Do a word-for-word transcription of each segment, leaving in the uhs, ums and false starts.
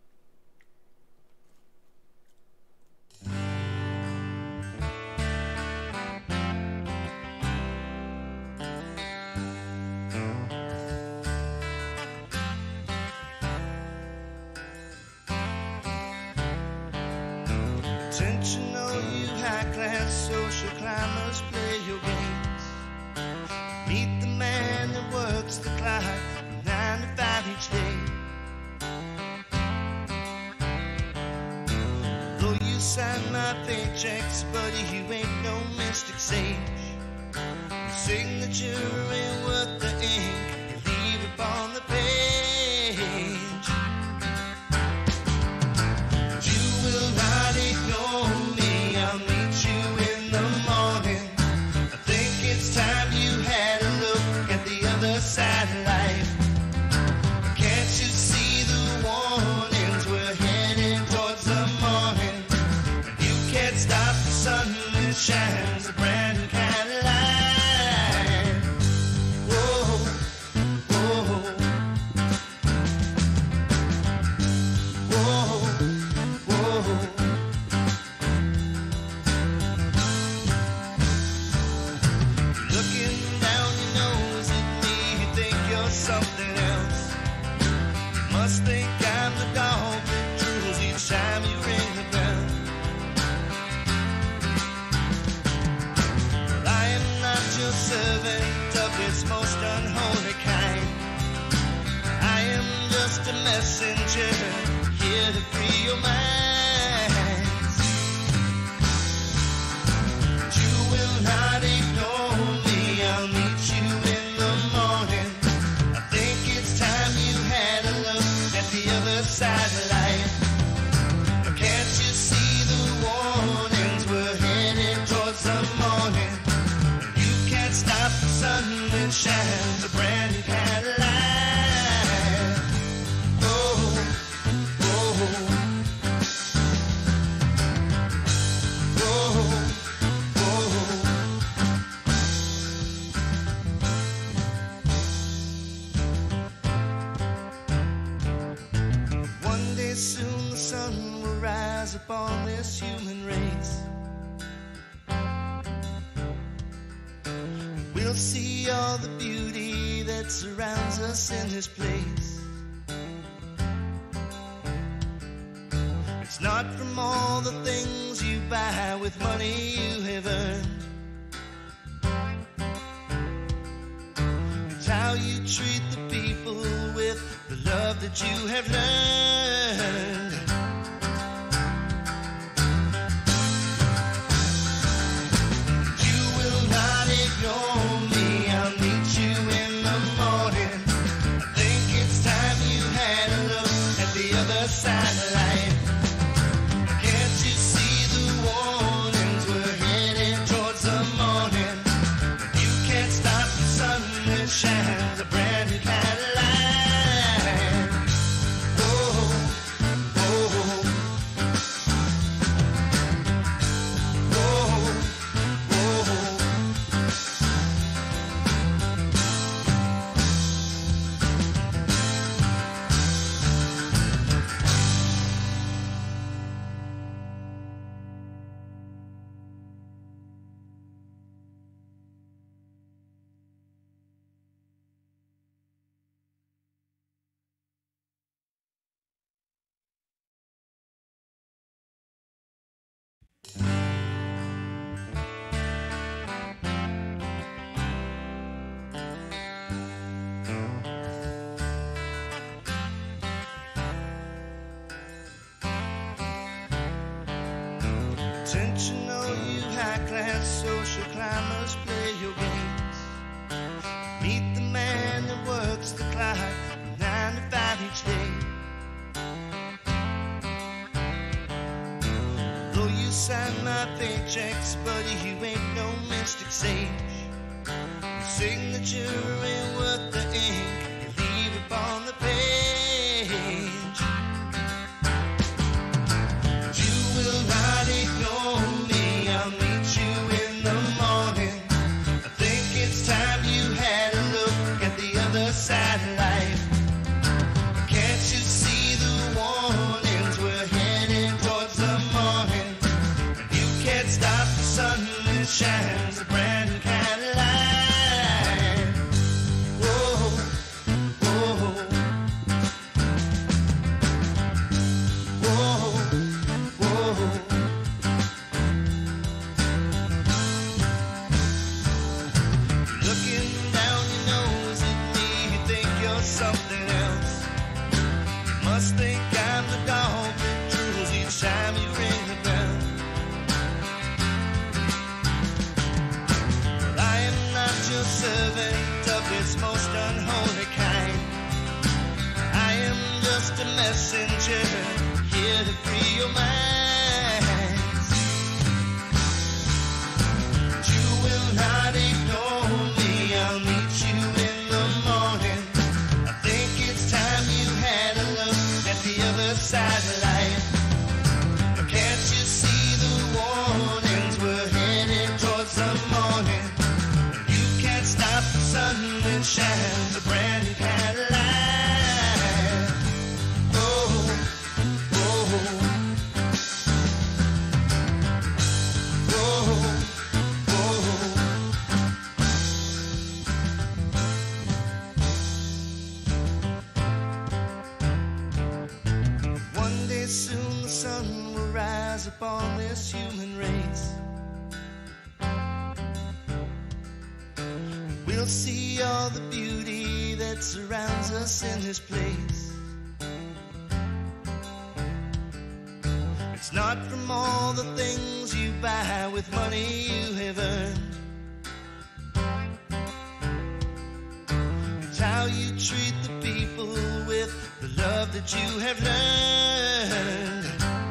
Intentional, you high-class social climbers, play your games. Meet the man that works the clock from nine to five each day. Though you sign my paychecks, buddy, you ain't no mystic sage. Your signature ain't worth the ink you leave upon the page. You will not ignore me, I'll meet you in the morning. I think it's time you had a look at the other side of life. Can't you see the warnings? We're heading towards the morning, and you can't stop the sun that shines a brand new kind of light. Whoa, whoa, whoa, whoa. Looking down your nose at me, you think you're something else. You must think I'm the dog that drools each time you ring the bell. Well, I am not your servant of its most unholy kind. I am just a messenger here to free your minds. You will not ignore me, I'll meet you in the morning. I think it's time you had a look at the other side of life. Can't you see the warnings? We're headed towards the morning. You can't stop the sun that shines a brand new kind of light. Oh, oh, oh, oh. One day soon the sun will rise upon this human race. We'll see all the beauty that surrounds us in this place. It's not from all the things you buy with money you have earned. It's how you treat the people with the love that you have learned. You will not ignore me, I'll meet you in the morning. I think it's time you had a look at the other side of life. Can't you see the warnings? We're headed towards the morning. You can't stop the sun that shines a brand new kind of light. Oh, oh, oh, oh. Intentional, you high-class social climbers, play your games. Meet the man that works the clock from nine to five each day. Though you sign my paychecks, buddy, you ain't no mystic sage. Your signature ain't worth the ink you leave upon the page. You will not ignore me, I'll meet you in the morning. I think it's time you had a look at the other side of life. Can't you see the warning? rise upon this human race. We'll see all the beauty that surrounds us in this place. It's not from all the things you buy with money you have earned. It's how you treat the people with the love that you have learned.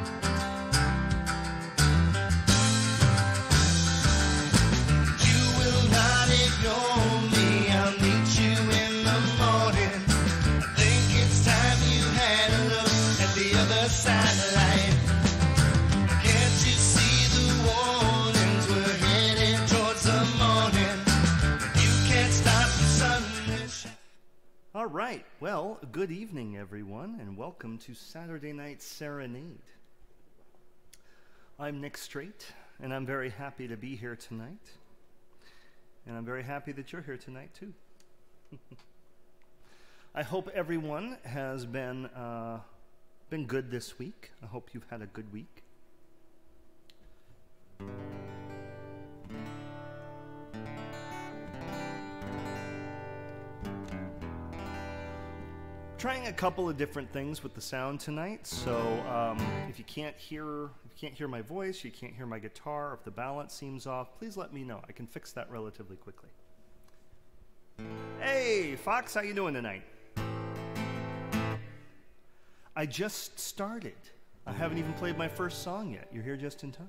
You will not ignore me, I'll meet you in the morning. I think it's time you had a look at the other side of life. Can't you see the warnings? We're headed towards the morning. You can't stop the sun. All right, well, good evening, everyone, and welcome to Saturday Night Serenade. I'm Nick Strait, and I'm very happy to be here tonight. And I'm very happy that you're here tonight, too. I hope everyone has been, uh, been good this week. I hope you've had a good week. Trying a couple of different things with the sound tonight, so um, if you can't hear, if you can't hear my voice, you can't hear my guitar, if the balance seems off, please let me know. I can fix that relatively quickly. Hey, Fox, how you doing tonight? I just started. I haven't even played my first song yet. You're here just in time.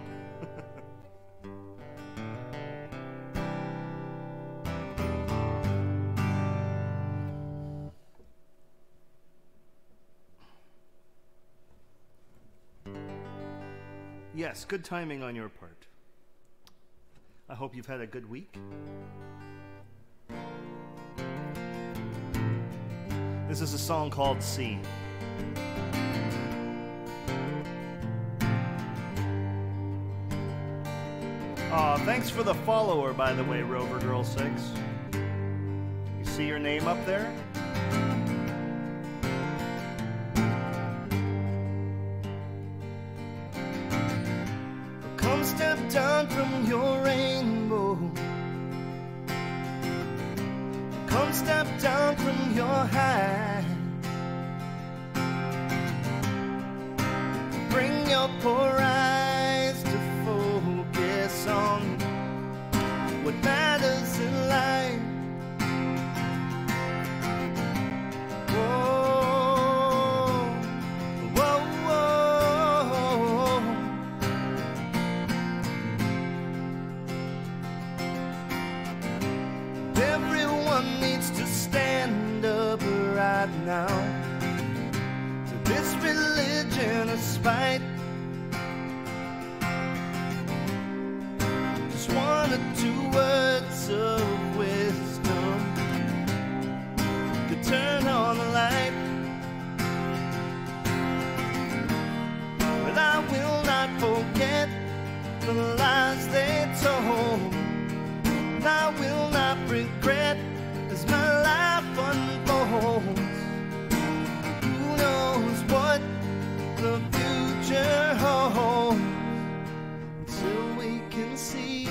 Yes, good timing on your part. I hope you've had a good week. This is a song called Sea. Aw, thanks for the follower, by the way, Rover Girl six. You see your name up there? Step down from your rainbow. Come step down from your high. Bring your poor eyes to focus on what matters in life. Now to this religion of spite, just one or two words of wisdom could turn on the light. But I will not forget the lies they told, and I will not regret as my life unfolds. What the future holds until we can see,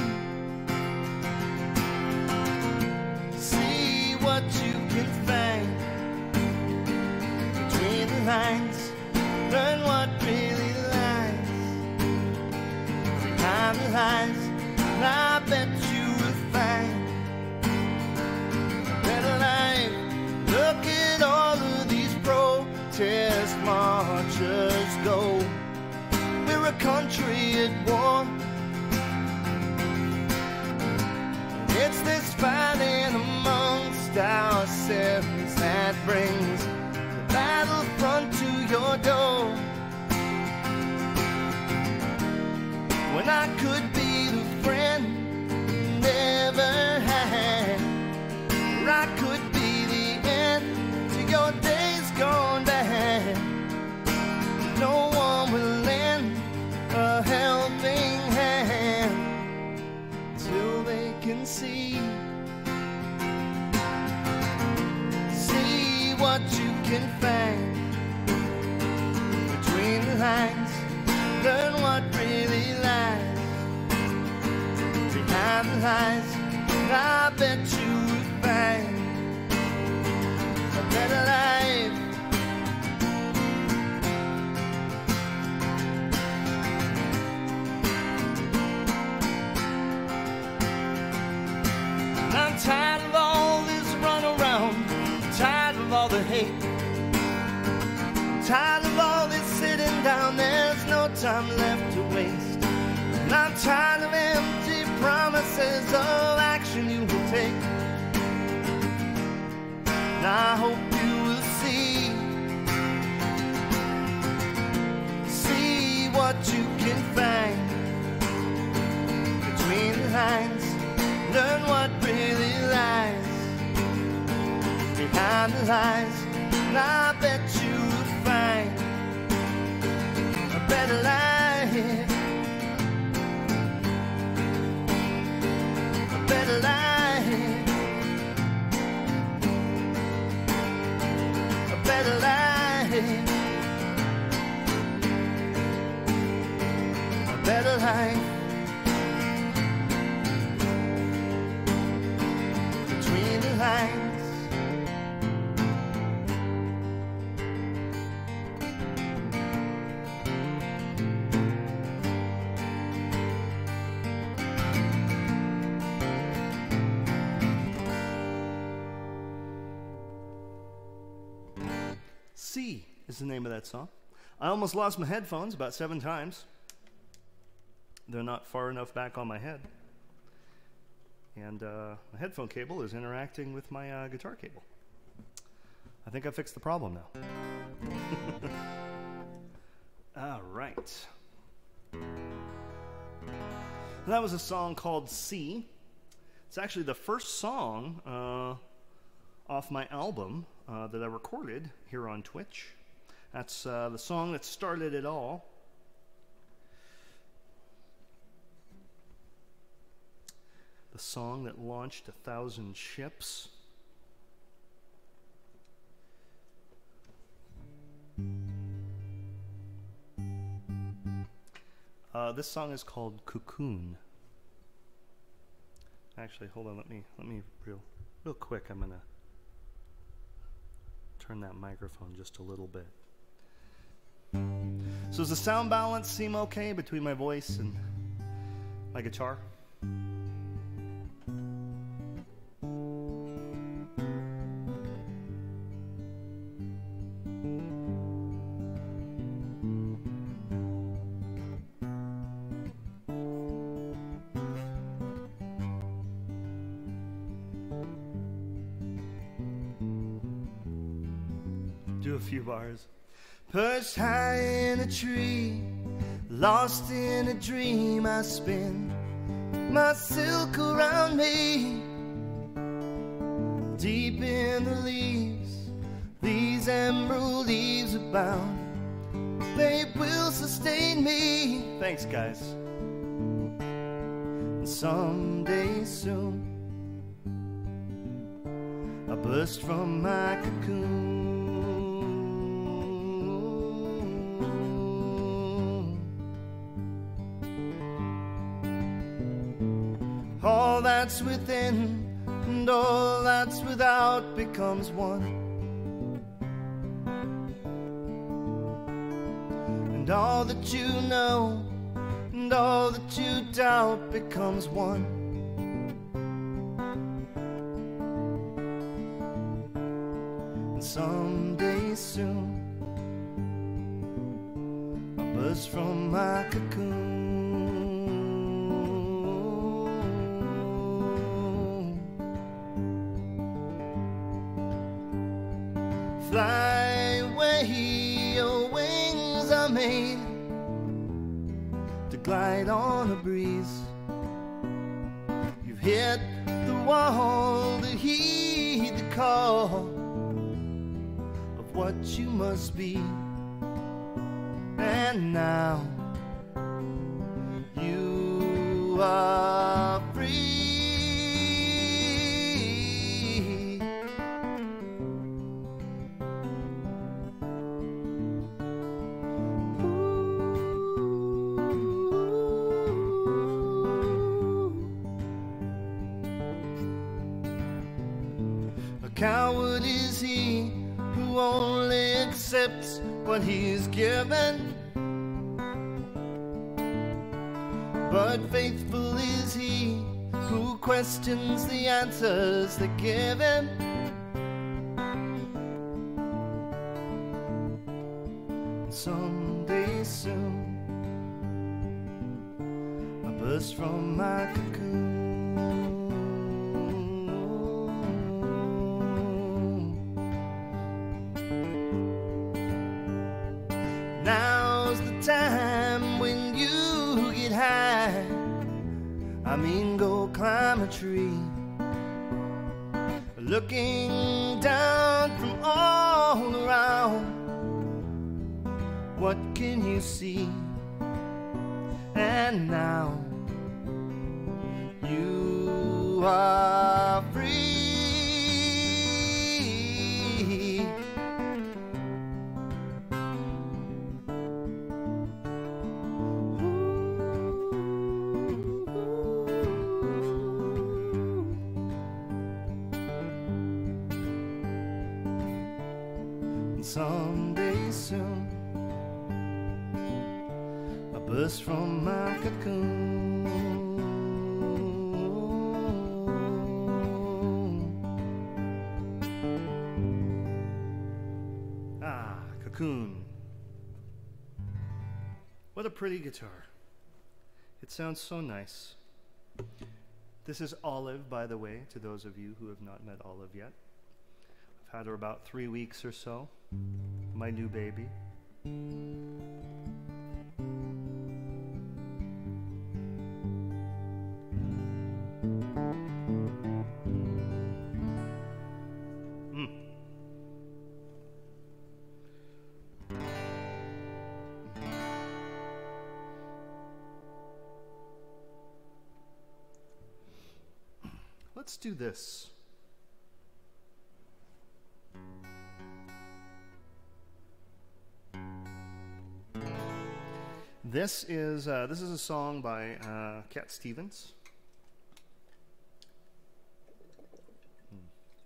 see what you can find between the lines, learn what really lies behind the lines, and I bet you will find a better life. Look at all of these protest marchers go. We're a country at war. It's this fighting amongst ourselves that brings the battlefront to your door. When I could be the friend you never had, or I could be the end to your days gone bad. No one will lend a helping hand till they can see, see what you can find between the lines, learn what really lies behind the lines. I bet you would find a better life. And I'm tired of all this run around, tired of all the hate, tired of all this sitting down. There's no time left to waste. And I'm tired of empty promises of action you will take. And I hope you will see, see what you can find between the lines. Learn what really lies behind the lies. And I bet you will find a better life, a better life, a better life, a better life between the lines. C is the name of that song. I almost lost my headphones about seven times. They're not far enough back on my head. And uh, my headphone cable is interacting with my uh, guitar cable. I think I fixed the problem now. All right. That was a song called C. It's actually the first song uh, off my album uh, that I recorded here on Twitch. That's uh, the song that started it all. The song that launched a thousand ships. Uh, this song is called Cocoon. Actually, hold on. Let me let me real real quick. I'm gonna turn that microphone just a little bit. So does the sound balance seem okay between my voice and my guitar? Do a few bars. Perched high in a tree, lost in a dream, I spin my silk around me. Deep in the leaves, these emerald leaves are bound, they will sustain me. Thanks, guys. And someday soon, I burst from my cocoon. All that's within and all that's without becomes one. And all that you know and all that you doubt becomes one. And someday soon I'll burst from my cocoon. Fly away, your wings are made to glide on a breeze. You've hit the wall to heed the call of what you must be. And now you are free. Ooh. Coward is he who only accepts what he's given, but faithful is he who questions the answers they give him. Someday soon I burst from my cocoon. Now's the time when you get high, I mean go climb a tree, looking down from all around. What can you see? And now you are free. Someday soon I burst from my cocoon. Ah, Cocoon. What a pretty guitar. It sounds so nice. This is Olive, by the way, to those of you who have not met Olive yet. I've had her about three weeks or so. My new baby. Mm. Let's do this. This is uh, this is a song by uh, Cat Stevens. Hmm.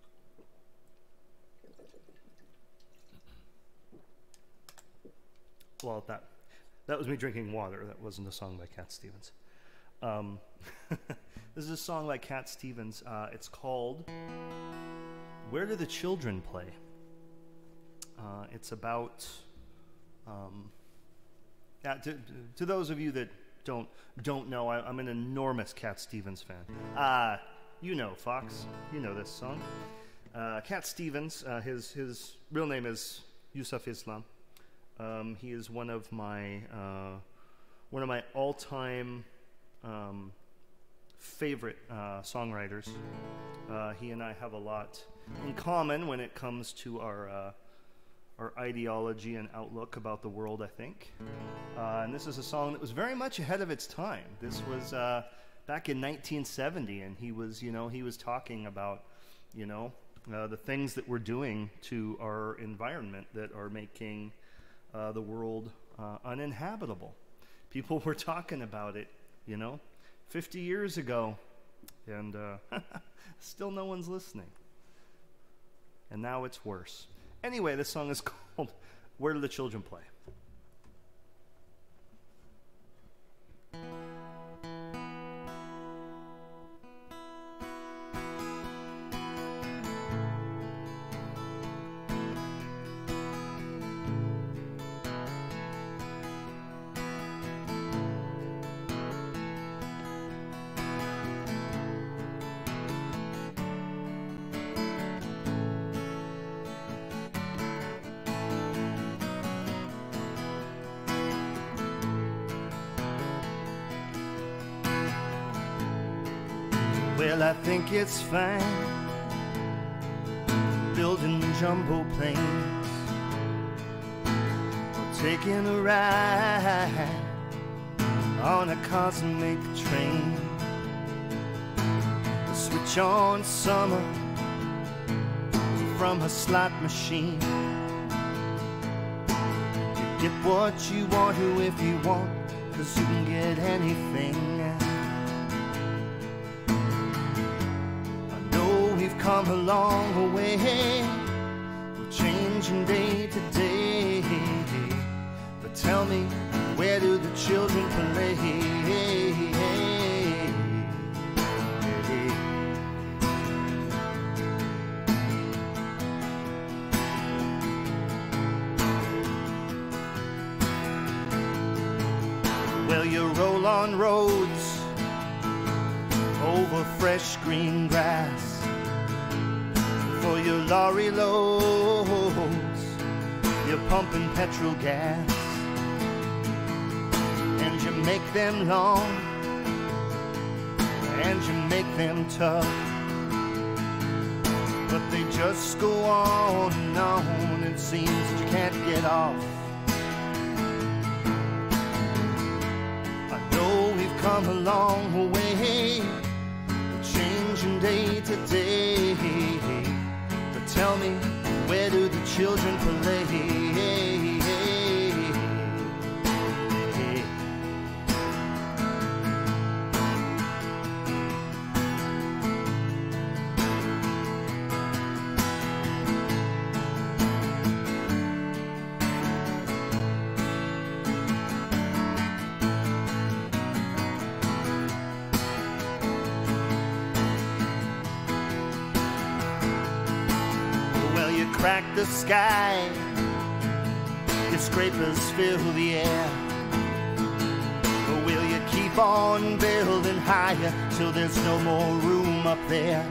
Well, that that was me drinking water. That wasn't a song by Cat Stevens. Um, this is a song by Cat Stevens. Uh, it's called "Where Do the Children Play?" Uh, it's about. Um, Yeah, to, to those of you that don't don't know, I, I'm an enormous Cat Stevens fan. Uh, you know Fox, you know this song. Uh, Cat Stevens, uh, his his real name is Yusuf Islam. Um, he is one of my uh, one of my all-time um, favorite uh, songwriters. Uh, he and I have a lot in common when it comes to our. Uh, our ideology and outlook about the world, I think. Uh, and this is a song that was very much ahead of its time. This was uh, back in nineteen seventy, and he was, you know, he was talking about, you know, uh, the things that we're doing to our environment that are making uh, the world uh, uninhabitable. People were talking about it, you know, fifty years ago, and uh, still no one's listening. And now it's worse. Anyway, this song is called "Where Do the Children Play?" Well, I think it's fine building jumbo planes or taking a ride on a cosmic train. Switch on summer from a slot machine. You get what you want to if you want, 'cause you can get anything. come a long way. We're changing day to day. But tell me, where do the children play? Well, you roll on roads over fresh green grass for your lorry loads. You're pumping petrol gas, and you make them long, and you make them tough, but they just go on and on. It seems that you can't get off. I know we've come a long way, changing day to day. But tell me, where do the children play? Crack the sky, your scrapers fill the air. Or will you keep on building higher till there's no more room up there?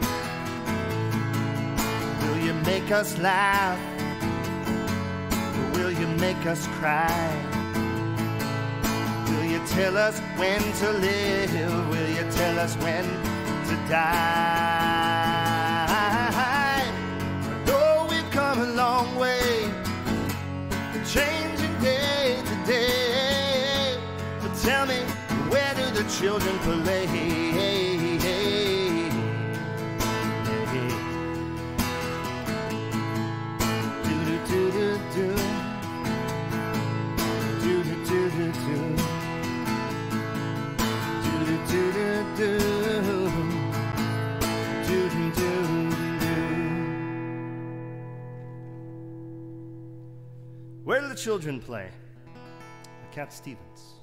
Will you make us laugh, or will you make us cry? Will you tell us when to live, will you tell us when to die? A long way, changing day to day. But tell me, where do the children play? Do do do do do, do do do do do, do do do do do, do do do. Where do the children play? By Cat Stevens.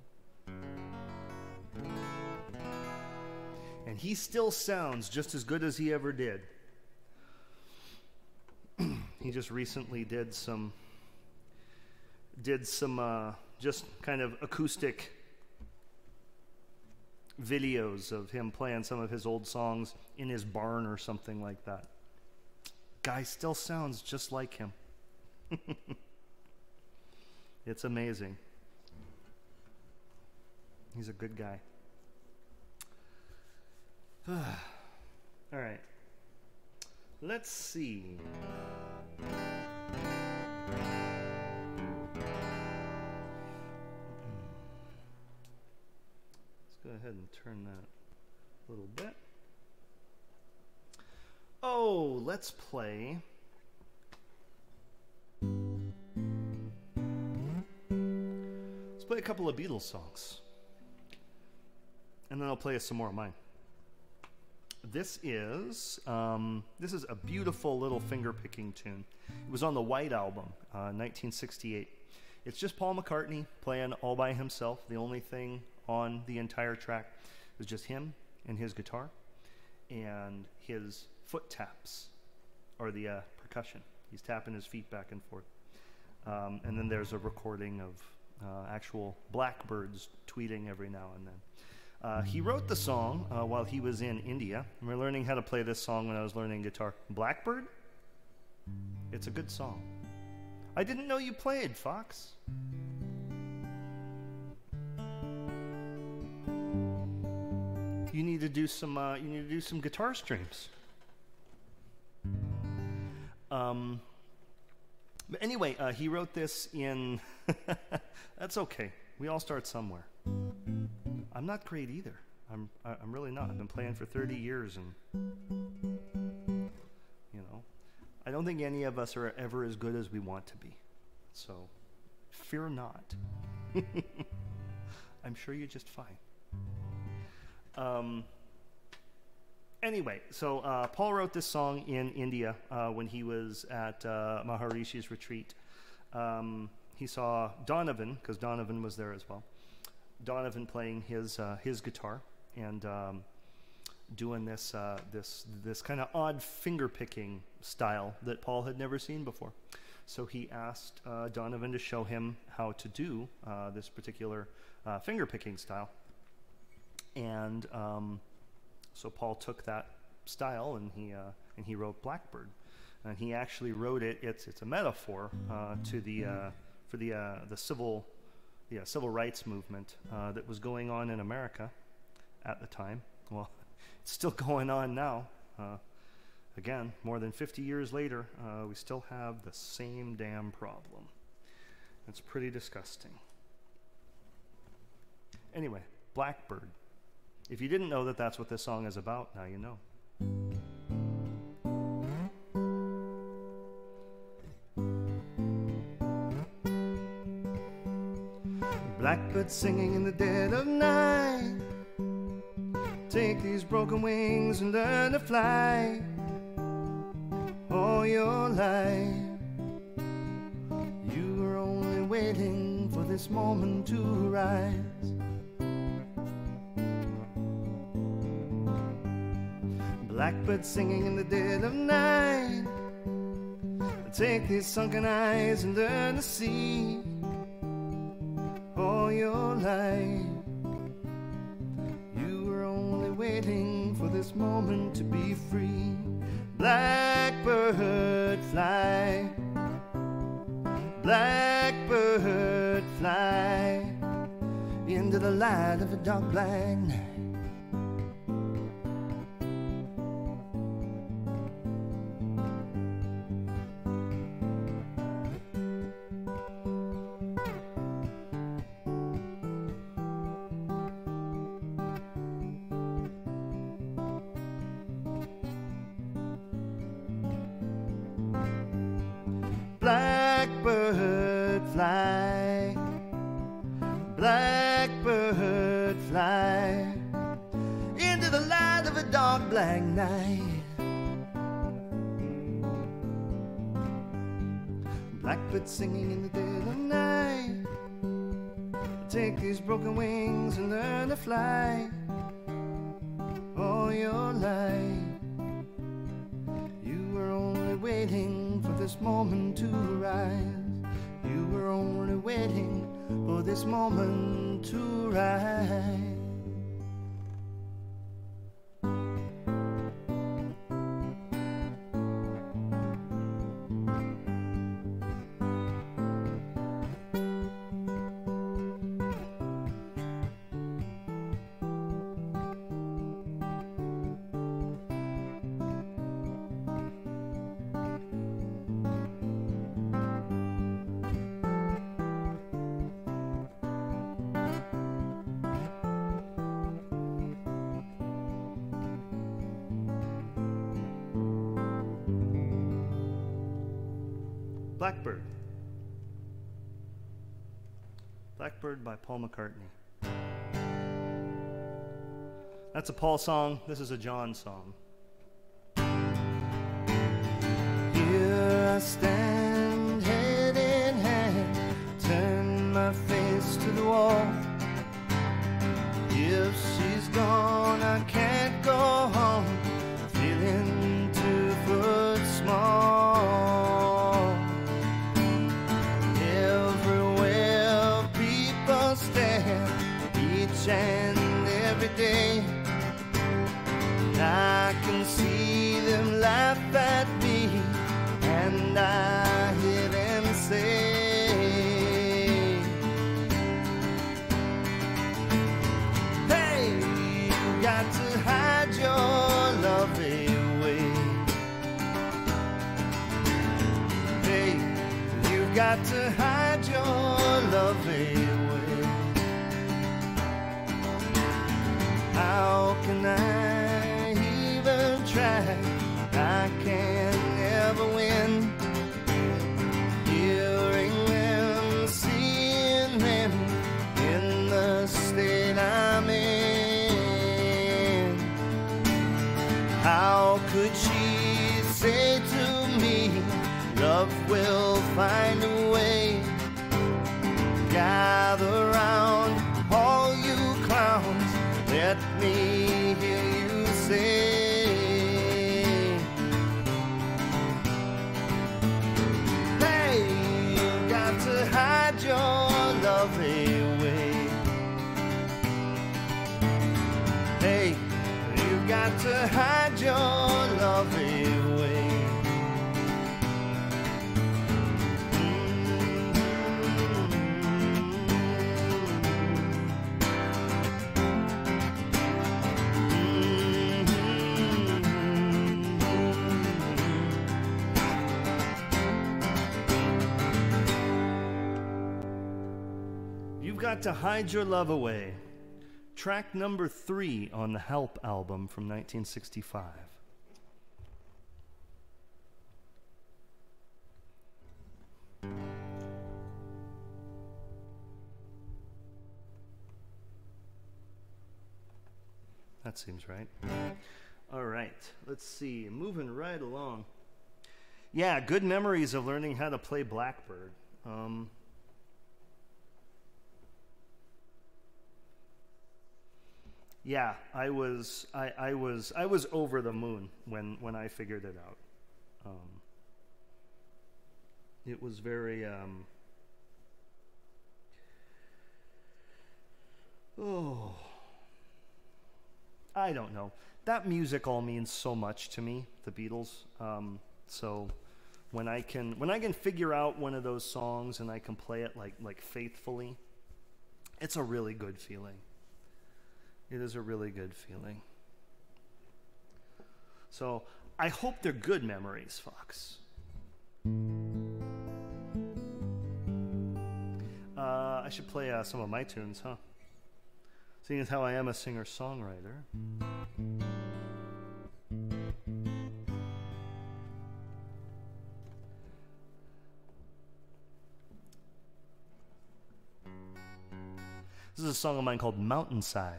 And he still sounds just as good as he ever did. He just recently did some, did some uh, just kind of acoustic videos of him playing some of his old songs in his barn or something like that. Guy still sounds just like him. It's amazing. He's a good guy. All right. Let's see. Let's go ahead and turn that a little bit. Oh, let's play. Let's play a couple of Beatles songs, and then I'll play us some more of mine. This is um, this is a beautiful little finger-picking tune. It was on the White Album, uh, nineteen sixty-eight. It's just Paul McCartney playing all by himself. The only thing on the entire track is just him and his guitar, and his foot taps are the uh, percussion. He's tapping his feet back and forth, um, and then there's a recording of Uh, actual blackbirds tweeting every now and then. Uh, he wrote the song uh, while he was in India. And we're learning how to play this song when I was learning guitar. Blackbird? It's a good song. I didn't know you played, Fox. You need to do some. Uh, you need to do some guitar streams. Um. But anyway, uh, he wrote this in... That's okay. We all start somewhere. I'm not great either. I'm I'm really not. I've been playing for thirty years, and, you know, I don't think any of us are ever as good as we want to be. So, fear not. I'm sure you're just fine. Um. Anyway, so uh, Paul wrote this song in India uh, when he was at uh, Maharishi's retreat. Um, he saw Donovan, because Donovan was there as well. Donovan playing his uh, his guitar and um, doing this uh, this this kind of odd finger picking style that Paul had never seen before. So he asked uh, Donovan to show him how to do uh, this particular uh, finger picking style. And um, so Paul took that style and he uh, and he wrote Blackbird. And he actually wrote it. It's it's a metaphor uh, to the uh, for the uh, the civil yeah civil rights movement uh, that was going on in America at the time. Well, it's still going on now. Uh, again, more than fifty years later, uh, we still have the same damn problem. It's pretty disgusting. Anyway, Blackbird. If you didn't know that that's what this song is about, now you know. Blackbird singing in the dead of night. Take these broken wings and learn to fly. All your life you were only waiting for this moment to rise. Blackbird singing in the dead of night. Take these sunken eyes and learn to see. All your life you were only waiting for this moment to be free. Blackbird fly, blackbird fly into the light of a dark black night. Blackbird fly, blackbird fly into the light of a dark black night. Blackbird singing in the dead of night. Take these broken wings and learn to fly. All your life you were only waiting for this moment to rise. You were only waiting for this moment to rise. Blackbird. Blackbird by Paul McCartney. That's a Paul song. This is a John song. Here I stand, head in hand, turn my face to the wall. If she's gone, I can't go home, feeling two foot small. Each and every day I can see them laugh at me, and I hear them say, hey, you got to hide your love away. Hey, you got to hide your love away. How can I even try? I can never win. Hearing them, seeing them in the state I'm in. would she say to me, love will find a way. Gather round, all you clowns, let me hear you say, hey, you got to hide your love away. Hey, you got to hide your love away. You've Got to Hide Your Love Away, track number three on the Help album from nineteen sixty-five. That seems right. All right, let's see, moving right along. Yeah, good memories of learning how to play Blackbird. Um, Yeah, I was I, I was I was over the moon when, when I figured it out. Um, it was very um, oh I don't know. That music all means so much to me, the Beatles. Um, so when I can when I can figure out one of those songs and I can play it like like faithfully, it's a really good feeling. It is a really good feeling. So I hope they're good memories, Fox. Uh, I should play uh, some of my tunes, huh? Seeing as how I am a singer-songwriter. This is a song of mine called Mountainside.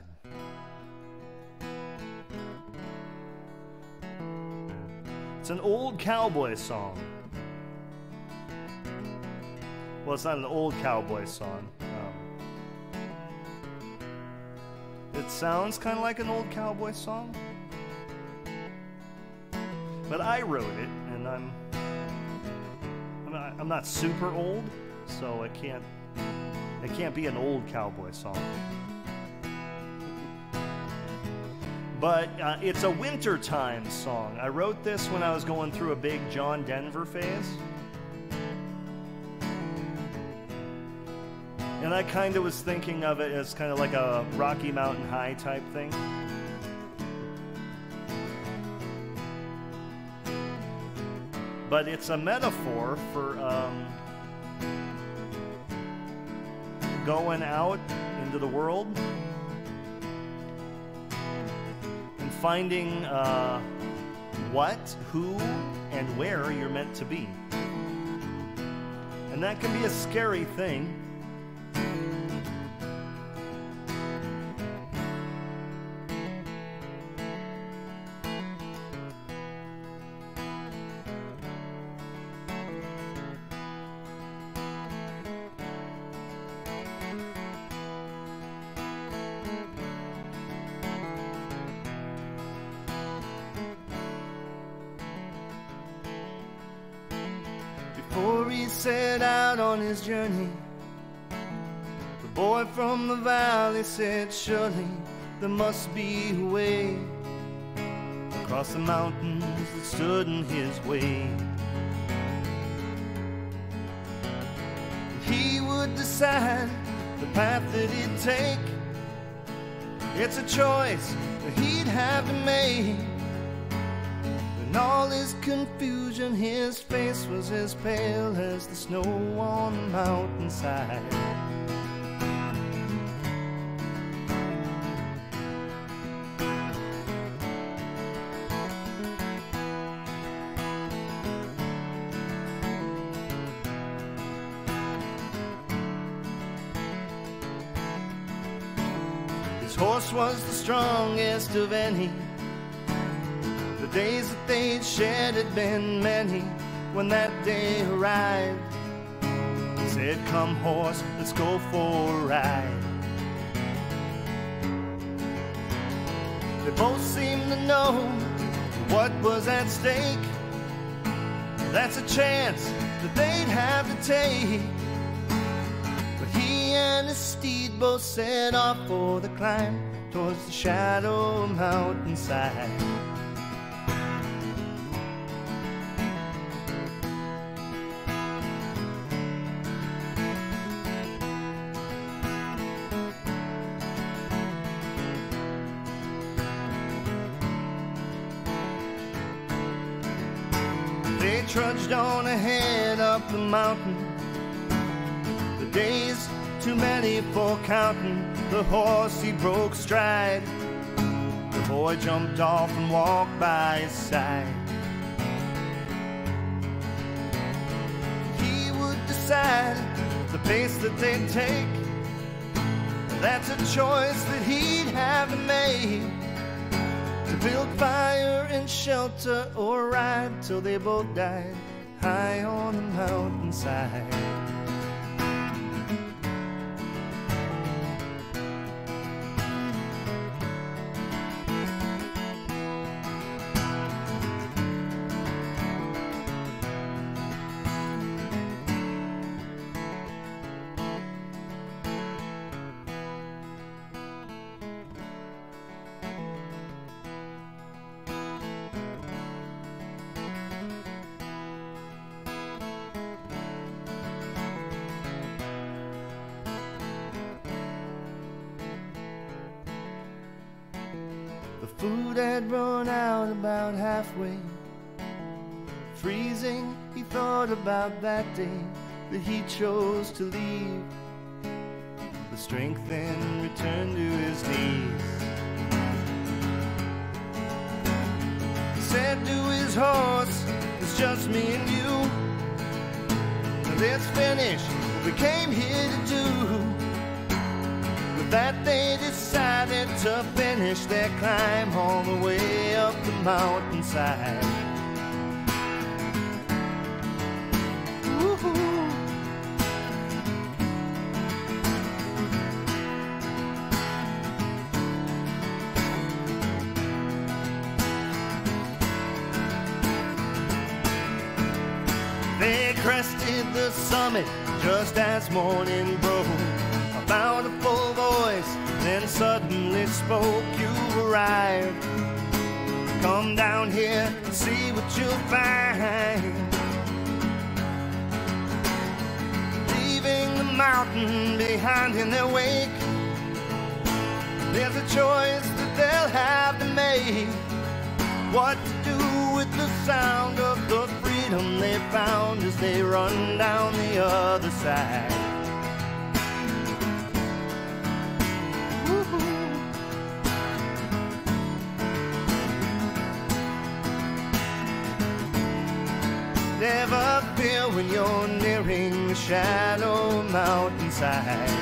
It's an old cowboy song. Well, it's not an old cowboy song. Um, it sounds kind of like an old cowboy song. But I wrote it, and I'm I'm not, I'm not super old, so it can't it can't be an old cowboy song. But uh, it's a wintertime song. I wrote this when I was going through a big John Denver phase. And I kind of was thinking of it as kind of like a Rocky Mountain High type thing. But it's a metaphor for um, going out into the world and finding uh, what, who, and where you're meant to be. And that can be a scary thing. Before he set out on his journey, the boy from the valley said, surely there must be a way across the mountains that stood in his way. And he would decide the path that he'd take. It's a choice that he'd have to make. In all his confusion, his face was as pale as the snow on the mountainside. His horse was the strongest of any. The days that they'd shared had been many when that day arrived. He said, "Come horse, let's go for a ride." They both seemed to know what was at stake. That's a chance that they'd have to take. But he and his steed both set off for the climb towards the shadow mountainside. They trudged on ahead up the mountain. The days too many for counting. The horse he broke stride. The boy jumped off and walked by his side. He would decide the pace that they'd take. That's a choice that he'd have to make. To build fire and shelter or ride till they both died high on the mountainside. The food had run out about halfway. Freezing, he thought about that day that he chose to leave. The strength then returned to his knees. He said to his horse, "It's just me and you. Let's finish what we came here to do." With that they decided to finish their climb all the way up the mountainside. Woo-hoo. They crested the summit just as morning broke. A bountiful voice then suddenly spoke, "You've arrived. Come down here and see what you'll find." Leaving the mountain behind in their wake, there's a choice that they'll have to make. What to do with the sound of the freedom they found as they run down the other side. Never fear when you're nearing the shadow mountainside.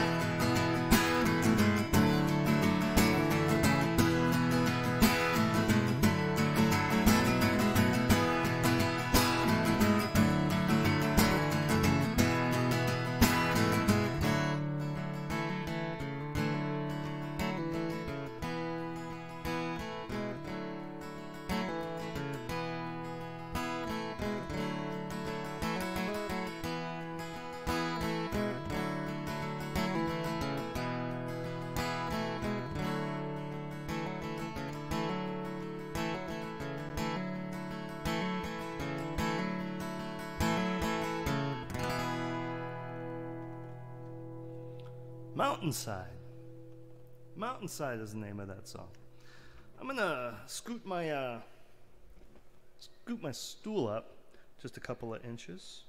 Mountainside. Mountainside is the name of that song. I'm gonna scoot my uh, scoot my stool up just a couple of inches.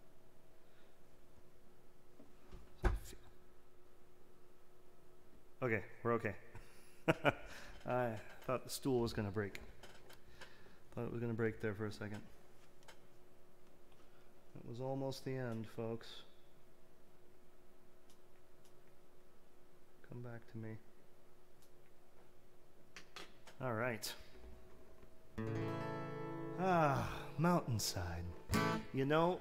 Okay, we're okay. I thought the stool was gonna break. Thought it was gonna break there for a second. It was almost the end, folks. Come back to me. All right. Ah, Mountainside. You know,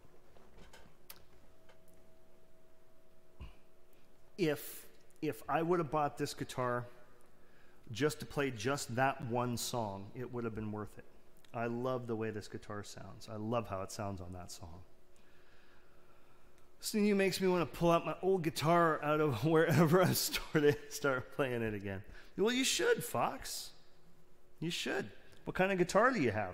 if if I would have bought this guitar just to play just that one song, it would have been worth it. I love the way this guitar sounds. I love how it sounds on that song. Listening to you makes me want to pull out my old guitar out of wherever I stored it, start playing it again. Well, you should, Fox. You should. What kind of guitar do you have?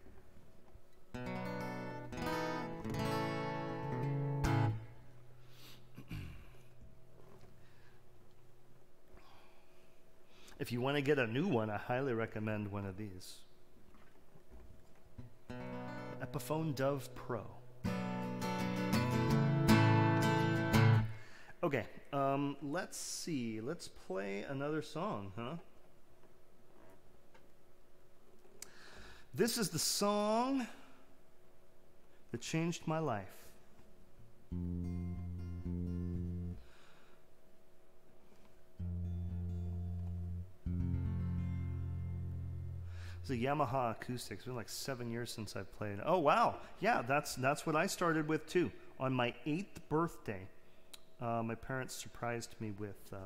If you want to get a new one, I highly recommend one of these. Epiphone Dove Pro. Okay, um, let's see. Let's play another song, huh? This is the song that changed my life. It's a Yamaha acoustic. It's been like seven years since I've played. Oh wow, yeah, that's that's what I started with too. On my eighth birthday, uh, my parents surprised me with uh,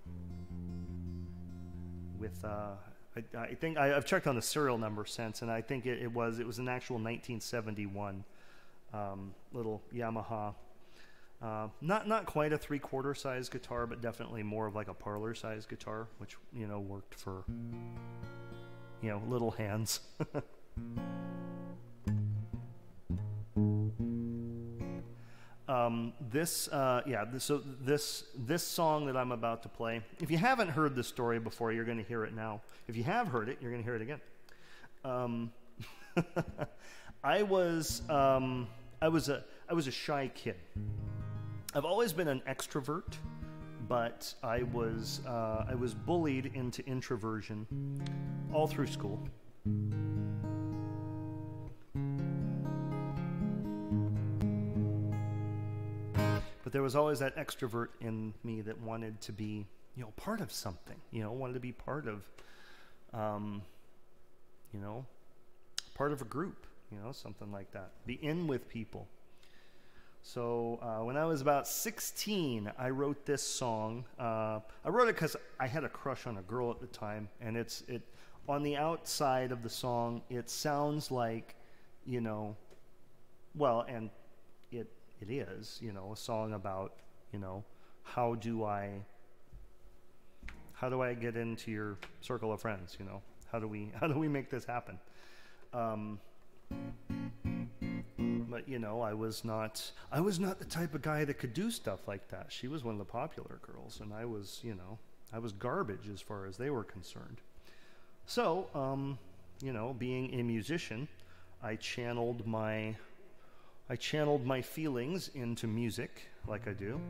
with. Uh, I, I think I, I've checked on the serial number since, and I think it, it was it was an actual nineteen seventy-one um, little Yamaha. Uh, not not quite a three-quarter size guitar, but definitely more of like a parlor size guitar, which you know worked for. You know, little hands. um, this, uh, yeah. This, so this this song that I'm about to play. If you haven't heard this story before, you're going to hear it now. If you have heard it, you're going to hear it again. Um, I was um, I was a I was a shy kid. I've always been an extrovert. But I was uh, I was bullied into introversion all through school. But there was always that extrovert in me that wanted to be, you know, part of something. You know, wanted to be part of, um, you know, part of a group. You know, something like that. Be in with people. So uh, when I was about sixteen, I wrote this song. Uh, I wrote it because I had a crush on a girl at the time, and it's it on the outside of the song. It sounds like, you know, well, and it it is, you know, a song about, you know, how do I how do I get into your circle of friends? You know, how do we how do we make this happen? Um, But you know, I was not I was not the type of guy that could do stuff like that. She was one of the popular girls, and I was, you know, I was garbage as far as they were concerned. So, um, you know, being a musician, I channeled my I channeled my feelings into music like I do.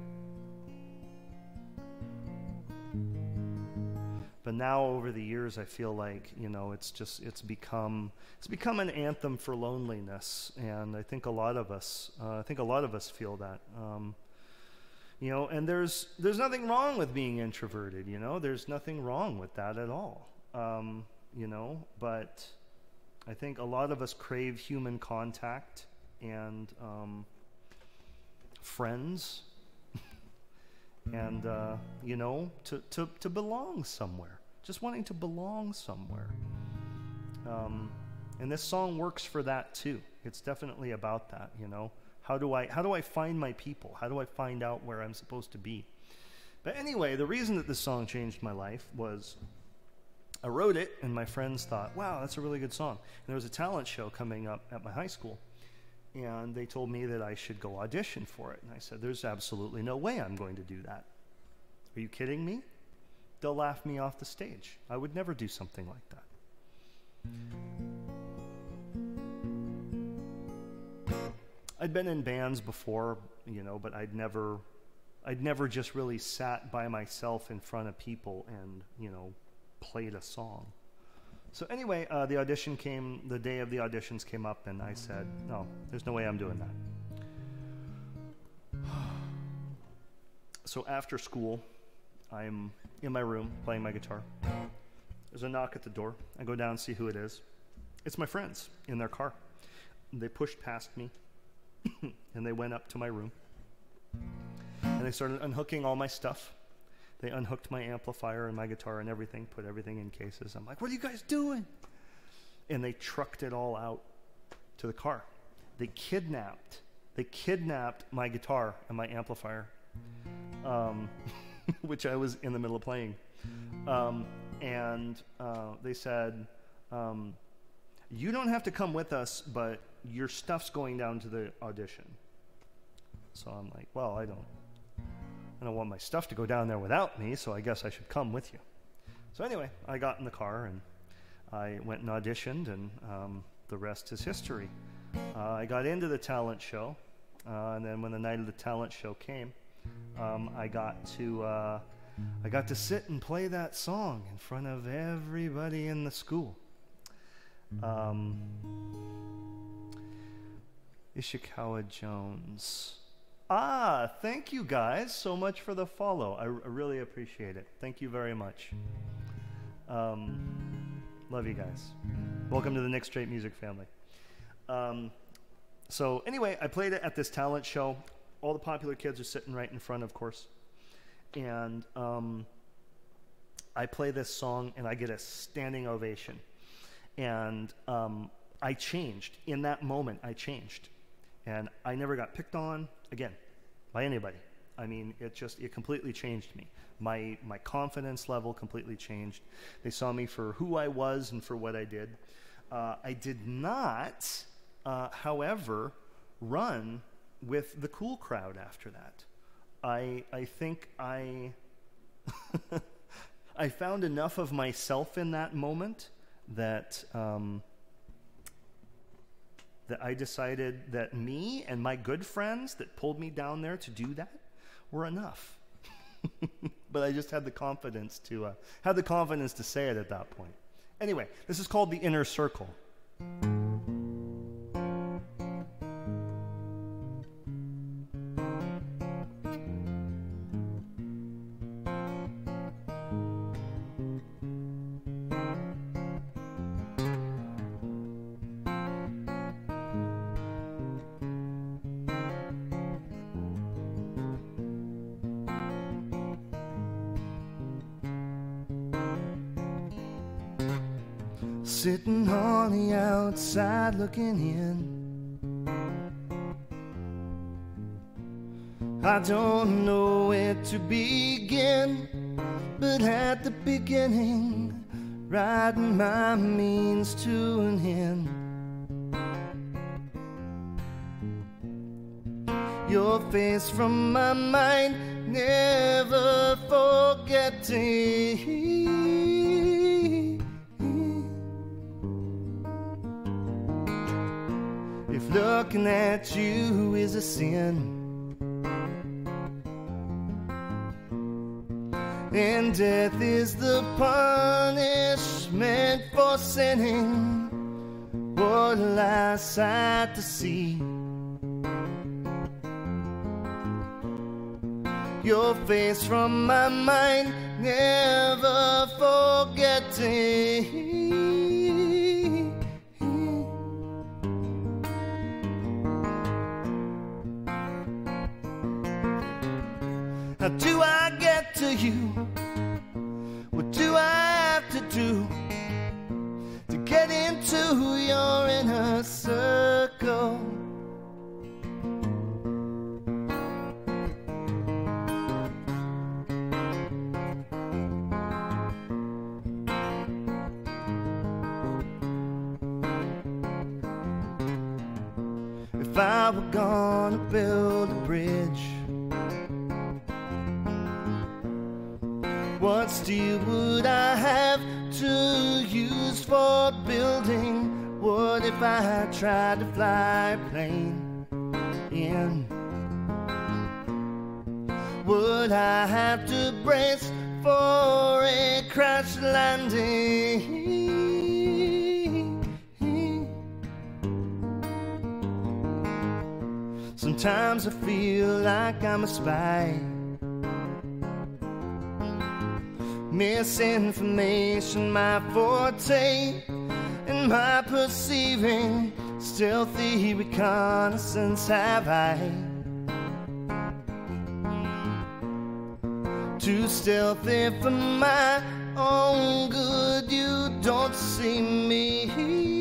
But now over the years, I feel like, you know, it's just, it's become, it's become an anthem for loneliness. And I think a lot of us, uh, I think a lot of us feel that, um, you know, and there's, there's nothing wrong with being introverted, you know, there's nothing wrong with that at all. Um, you know, but I think a lot of us crave human contact and, um, friends. And, uh, you know, to, to, to belong somewhere. Just wanting to belong somewhere. Um, and this song works for that, too. It's definitely about that, you know. How do I, how do I find my people? How do I find out where I'm supposed to be? But anyway, the reason that this song changed my life was I wrote it, and my friends thought, wow, that's a really good song. And there was a talent show coming up at my high school. And they told me that I should go audition for it. And I said, there's absolutely no way I'm going to do that. Are you kidding me? They'll laugh me off the stage. I would never do something like that. I'd been in bands before, you know, but I'd never, I'd never just really sat by myself in front of people and, you know, played a song. So anyway, uh, the audition came, the day of the auditions came up, and I said, no, there's no way I'm doing that. So after school, I'm in my room playing my guitar. There's a knock at the door. I go down and see who it is. it's my friends in their car. They pushed past me, and they went up to my room, and they started unhooking all my stuff. They unhooked my amplifier and my guitar and everything, put everything in cases. I'm like, what are you guys doing? And they trucked it all out to the car. They kidnapped, they kidnapped my guitar and my amplifier, um, which I was in the middle of playing. Um, and uh, they said, um, you don't have to come with us, but your stuff's going down to the audition. So I'm like, well, I don't, I don't want my stuff to go down there without me, so I guess I should come with you. So anyway, I got in the car and I went and auditioned, and um, the rest is history. Uh, I got into the talent show, uh, and then when the night of the talent show came, um, I got to uh, I got to sit and play that song in front of everybody in the school. Um, Ishikawa Jones. Ah, thank you guys so much for the follow. I, I really appreciate it. Thank you very much. Um, love you guys. Welcome to the Nick Straight Music family. Um, so anyway, I played it at this talent show. All the popular kids are sitting right in front, of course. And um, I play this song, and I get a standing ovation. And um, I changed. In that moment, I changed. And I never got picked on, again, by anybody. I mean, it just, it completely changed me. My, my confidence level completely changed. They saw me for who I was and for what I did. Uh, I did not, uh, however, run with the cool crowd after that. I, I think I, I found enough of myself in that moment that, um, that I decided that me and my good friends that pulled me down there to do that were enough. But I just had the confidence to uh, had the confidence to say it at that point. Anyway, this is called The Inner Circle. Sitting on the outside looking in, I don't know where to begin, but at the beginning, writing my means to an end. Your face from my mind, never forgetting. If looking at you is a sin, and death is the punishment for sinning, what a last sight to see. Your face from my mind, never forgetting. How do I get to you? What do I have to do to get into your inner circle? If I were gonna build a bridge, what steel would I have to use for building? What if I tried to fly a plane in? Would I have to brace for a crash landing? Sometimes I feel like I'm a spy, misinformation my forte, and my perceiving, stealthy reconnaissance have I. Too stealthy for my own good, you don't see me.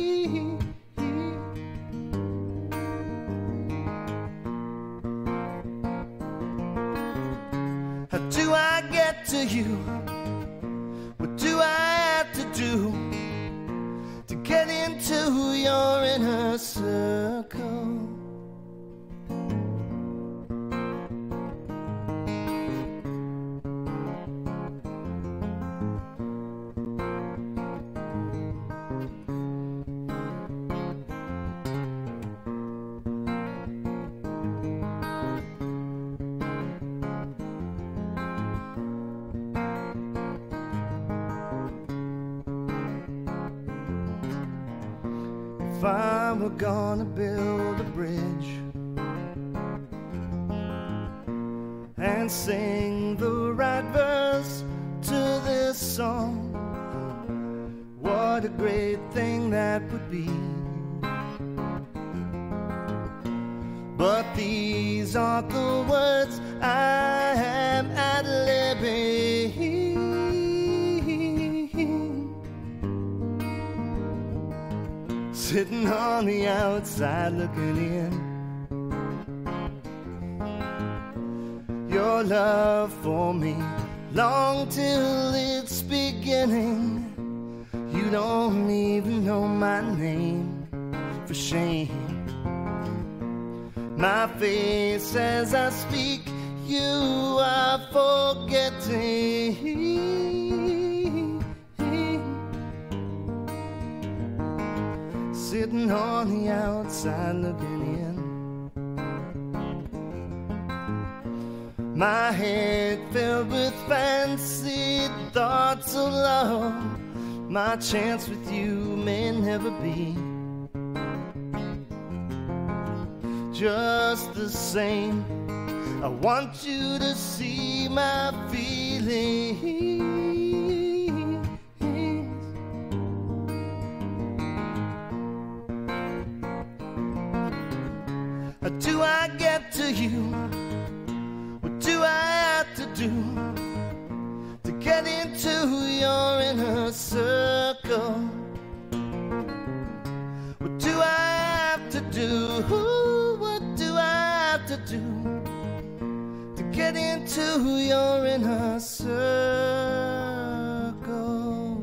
How do I get to you? What do I have to do to get into your inner circle? If I were gonna build a bridge and sing the right verse to this song, what a great thing that would be. But these aren't the words I am ad-libbing. Sitting on the outside looking in. Your love for me, long till it's beginning. You don't even know my name, for shame. My face as I speak, you are forgetting. Sitting on the outside looking in. My head filled with fancied thoughts of love. My chance with you may never be. Just the same, I want you to see my feelings. How do I get to you? What do I have to do to get into your inner circle? What do I have to do? What do I have to do to get into your inner circle?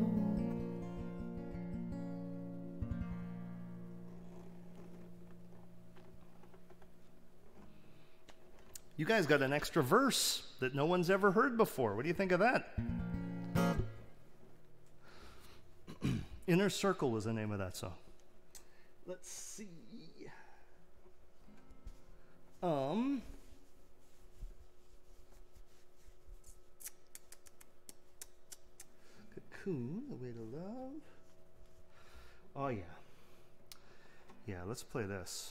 You guys got an extra verse that no one's ever heard before. What do you think of that? Inner Circle was the name of that song. Let's see. Um. Cocoon, The Way to Love. Oh, yeah. Yeah, let's play this.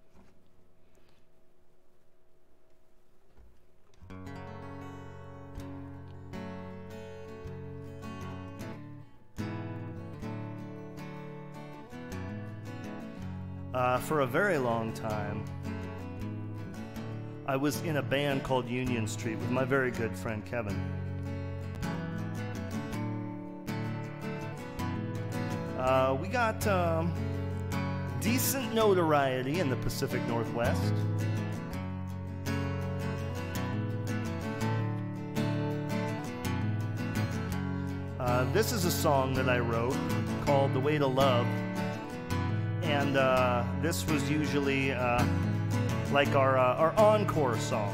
Uh, for a very long time, I was in a band called Union Street with my very good friend Kevin. Uh, we got um, decent notoriety in the Pacific Northwest. Uh, this is a song that I wrote called The Way to Love. And uh, this was usually uh, like our, uh, our encore song.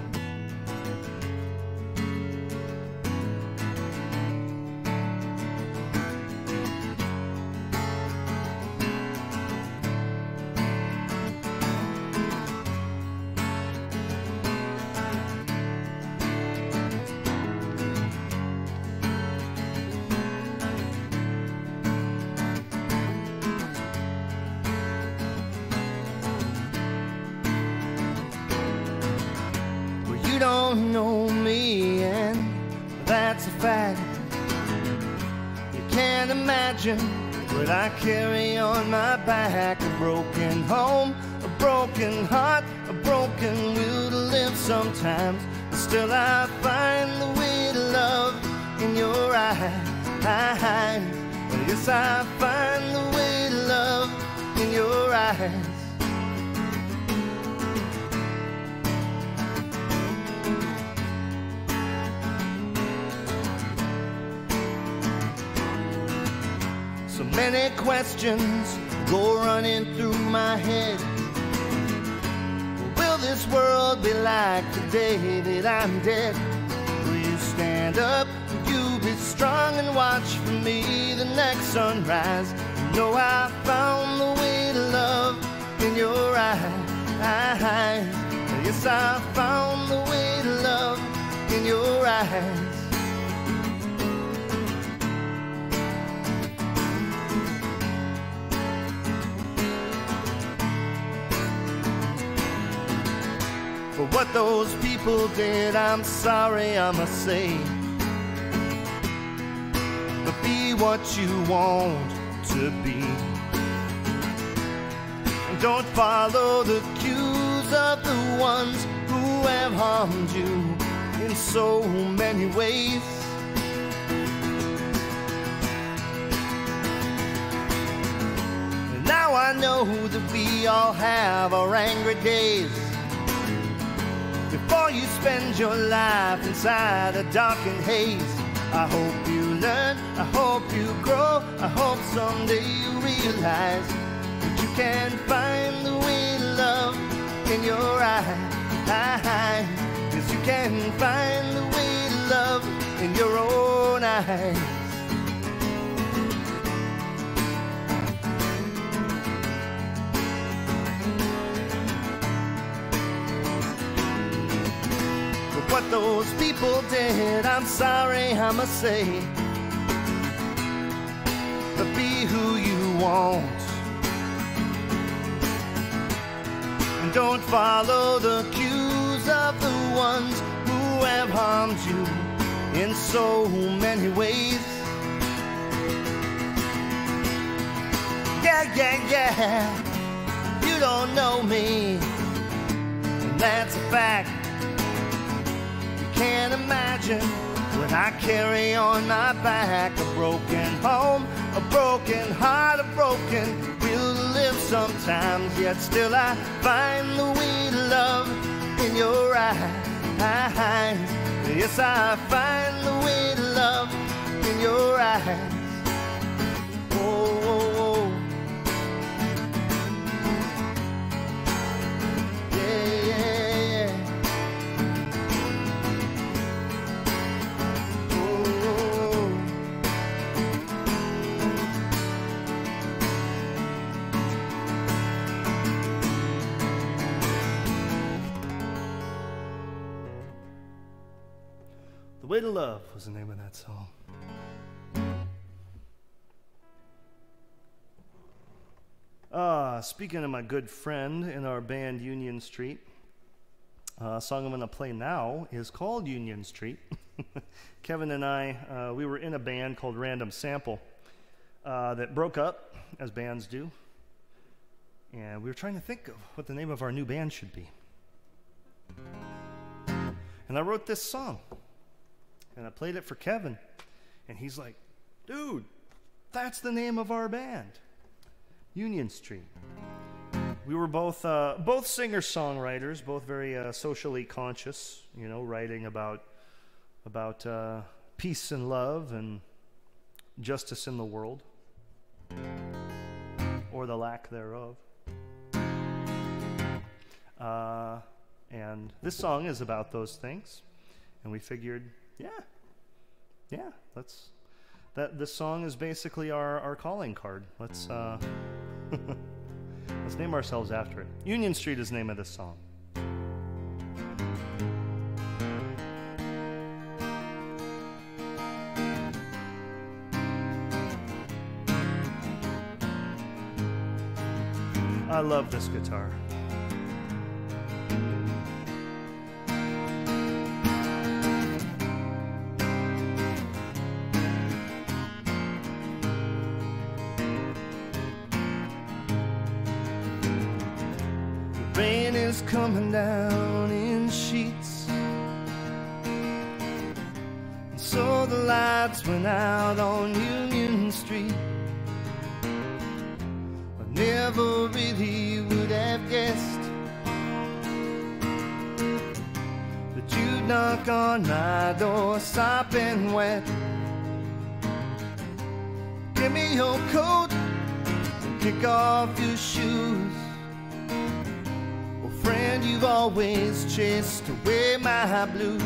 You don't know me, and that's a fact. You can't imagine But I carry on my back a broken home, a broken heart, a broken will to live sometimes. But still I find the way to love in your eyes. Yes, I find the way to love in your eyes. So many questions go running through my head. Will this world be like the day that I'm dead? Will you stand up? Will you be strong and watch for me the next sunrise? You know I found the way to love in your eyes. Yes, I found the way to love in your eyes. For what those people did, I'm sorry, I must say. But be what you want to be. And don't follow the cues of the ones who have harmed you in so many ways. And now I know that we all have our angry days. Before you spend your life inside a darkened haze, I hope you learn, I hope you grow, I hope someday you realize that you can find the way to love in your eyes. Yes, you can find the way to love in your own eyes. What those people did, I'm sorry, I must say. But be who you want, and don't follow the cues of the ones who have harmed you in so many ways. Yeah, yeah, yeah, you don't know me, and that's a fact. Can't imagine when I carry on my back a broken home, a broken heart, a broken will to live sometimes. Yet still I find the way to love in your eyes. Yes, I find the way to love in your eyes. Oh, oh, oh. Yeah, yeah, yeah. The Way to Love was the name of that song. Uh, speaking of my good friend in our band Union Street, uh, a song I'm going to play now is called Union Street. Kevin and I, uh, we were in a band called Random Sample uh, that broke up, as bands do. And we were trying to think of what the name of our new band should be. And I wrote this song. And I played it for Kevin. And he's like, dude, that's the name of our band. Union Street. We were both uh, both singer-songwriters, both very uh, socially conscious, you know, writing about, about uh, peace and love and justice in the world. Or the lack thereof. Uh, and this song is about those things. And we figured, yeah, yeah, let's, that this song is basically our, our calling card. Let's, uh, let's name ourselves after it. Union Street is the name of this song. I love this guitar. coming down in sheets. And so the lights went out on Union Street. I never really would have guessed that you'd knock on my door sopping wet. Give me your coat and kick off your shoes. Oh, friend, you've always chased away my blues.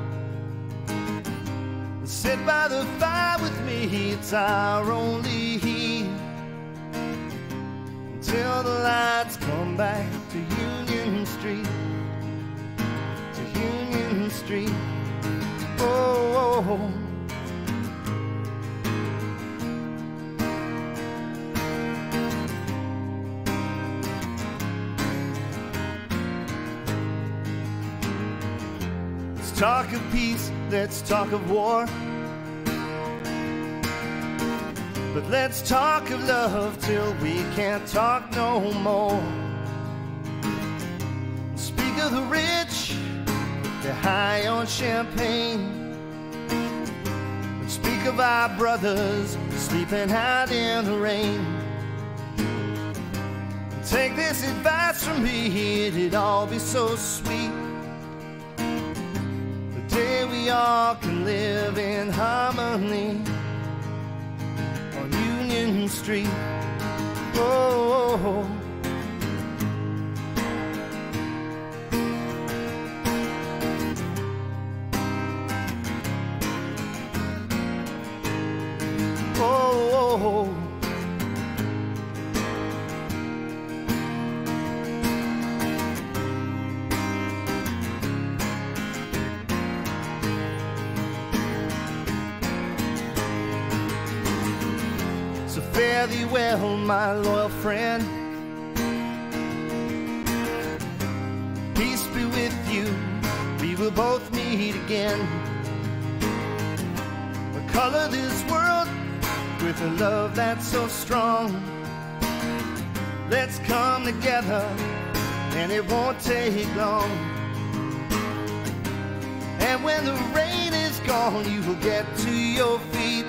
Sit by the fire with me, it's our only heat, until the lights come back to Union Street, to Union Street. Oh, oh, oh. Let's talk of peace, let's talk of war, but let's talk of love till we can't talk no more. Speak of the rich, they're high on champagne. Speak of our brothers sleeping out in the rain. Take this advice from me, it'd all be so sweet. The day we all can live in harmony on Union Street. Oh, oh, oh. Oh, oh, oh. So fare thee well, my loyal friend. Peace be with you, we will both meet again. We'll color this world with a love that's so strong. Let's come together, and it won't take long. And when the rain is gone, you will get to your feet.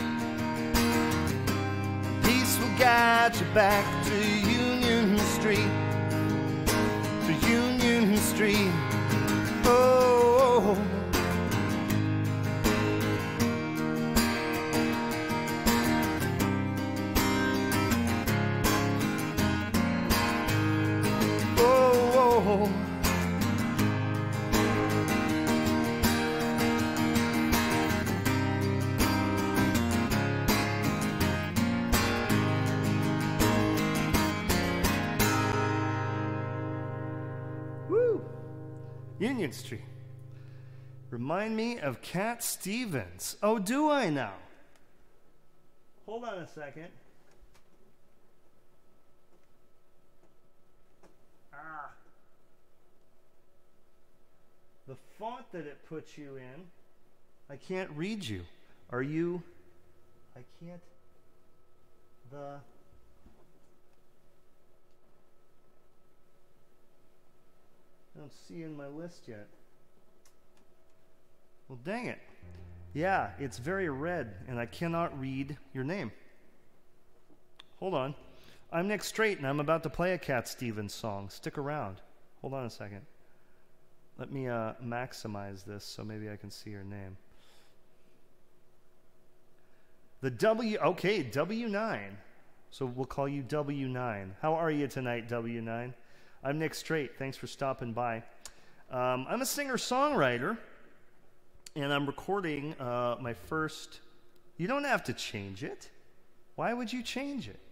Peace will guide you back to Union Street, to Union Street. Oh, oh, oh. Woo! Union Street. Remind me of Cat Stevens. Oh, do I now? Hold on a second. Ah. The font that it puts you in, I can't read you. Are you? I can't. The. I don't see in my list yet. Well, dang it. Yeah, it's very red, and I cannot read your name. Hold on. I'm Nick Strait, and I'm about to play a Cat Stevens song. Stick around. Hold on a second. Let me uh, maximize this so maybe I can see your name. The W, okay, W nine. So we'll call you W nine. How are you tonight, W nine? I'm Nick Strait. Thanks for stopping by. Um, I'm a singer-songwriter, and I'm recording uh, my first... You don't have to change it. Why would you change it?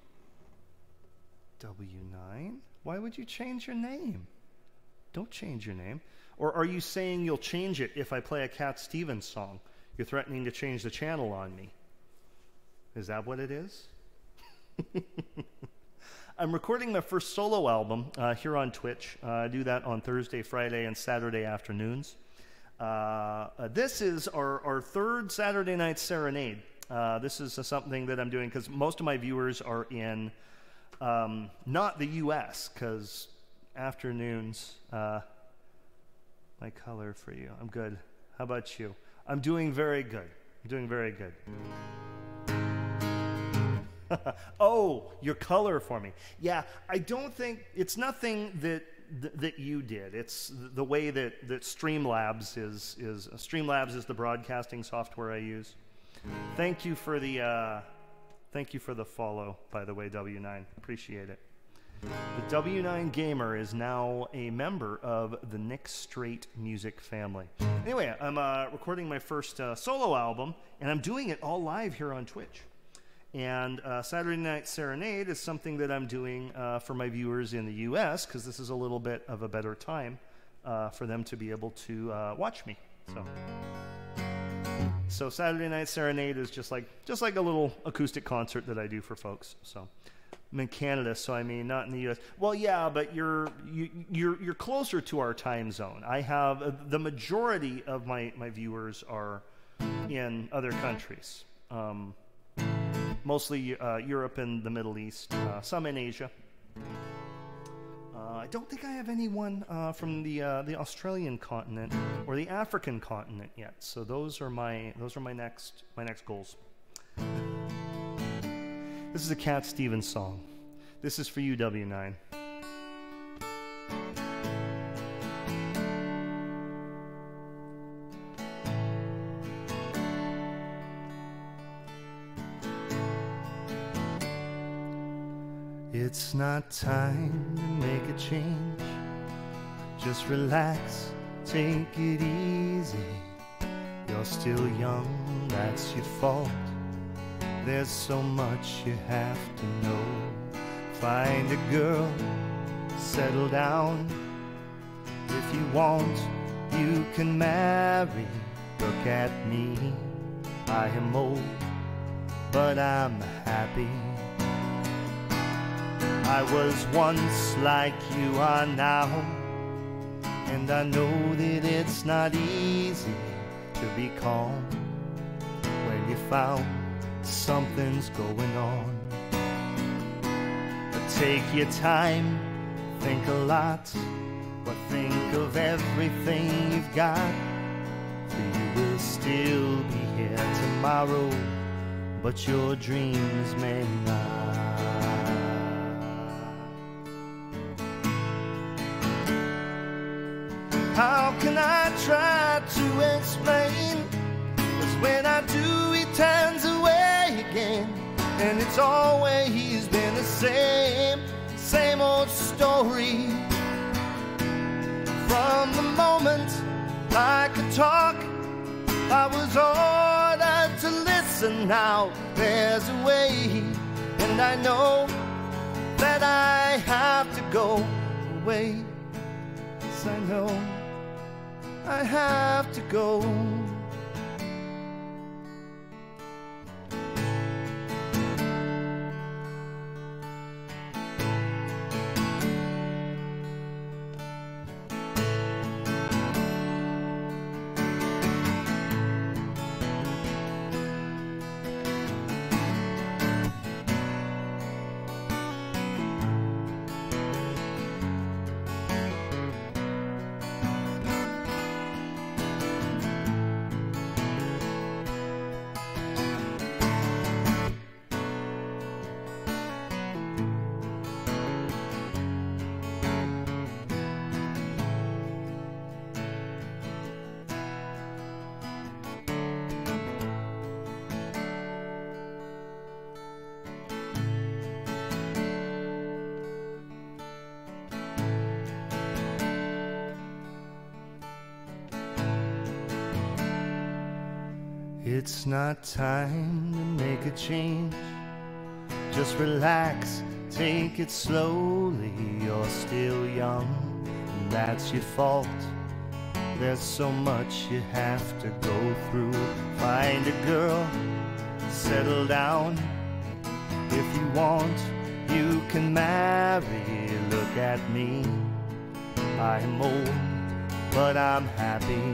W nine? Why would you change your name? Don't change your name. Or are you saying you'll change it if I play a Cat Stevens song? You're threatening to change the channel on me. Is that what it is? I'm recording my first solo album uh, here on Twitch. Uh, I do that on Thursday, Friday, and Saturday afternoons. Uh, uh, this is our, our third Saturday night serenade. Uh, this is uh, something that I'm doing because most of my viewers are in um, not the U S, because afternoons. Uh, my color for you. I'm good. How about you? I'm doing very good. I'm doing very good. Oh, your color for me. Yeah, I don't think, it's nothing that th that you did. It's the way that, that Streamlabs is, is, Streamlabs is the broadcasting software I use. Thank you for the, uh, thank you for the follow, by the way, W nine. Appreciate it. The W nine Gamer is now a member of the Nick Strait music family. Anyway, I'm uh, recording my first uh, solo album, and I'm doing it all live here on Twitch. And uh, Saturday Night Serenade is something that I'm doing uh, for my viewers in the U S, because this is a little bit of a better time uh, for them to be able to uh, watch me. So. So Saturday Night Serenade is just like just like a little acoustic concert that I do for folks. So I'm in Canada, so I mean not in the U S. Well, yeah, but you're you, you're you're closer to our time zone. I have uh, the majority of my my viewers are in other countries, um, mostly uh, Europe and the Middle East, uh, some in Asia. Uh, I don't think I have anyone uh, from the uh, the Australian continent or the African continent yet. So those are my those are my next my next goals. This is a Cat Stevens song. This is for you, W nine. It's not time to make a change. Just relax, take it easy. You're still young, that's your fault. There's so much you have to know. Find a girl, settle down. If you want, you can marry. Look at me, I am old, but I'm happy. I was once like you are now, and I know that it's not easy to be calm when you found something's going on. But take your time, think a lot, but think of everything you've got. For you will still be here tomorrow, but your dreams may not. How can I try to explain? 'Cause when I do, he turns away again, and it's always been the same, same old story. From the moment I could talk, I was ordered to listen. Now there's a way, and I know that I have to go away. Yes, I know I have to go. It's not time to make a change. Just relax, take it slowly. You're still young, and that's your fault. There's so much you have to go through. Find a girl, settle down. If you want, you can marry. Look at me, I'm old, but I'm happy.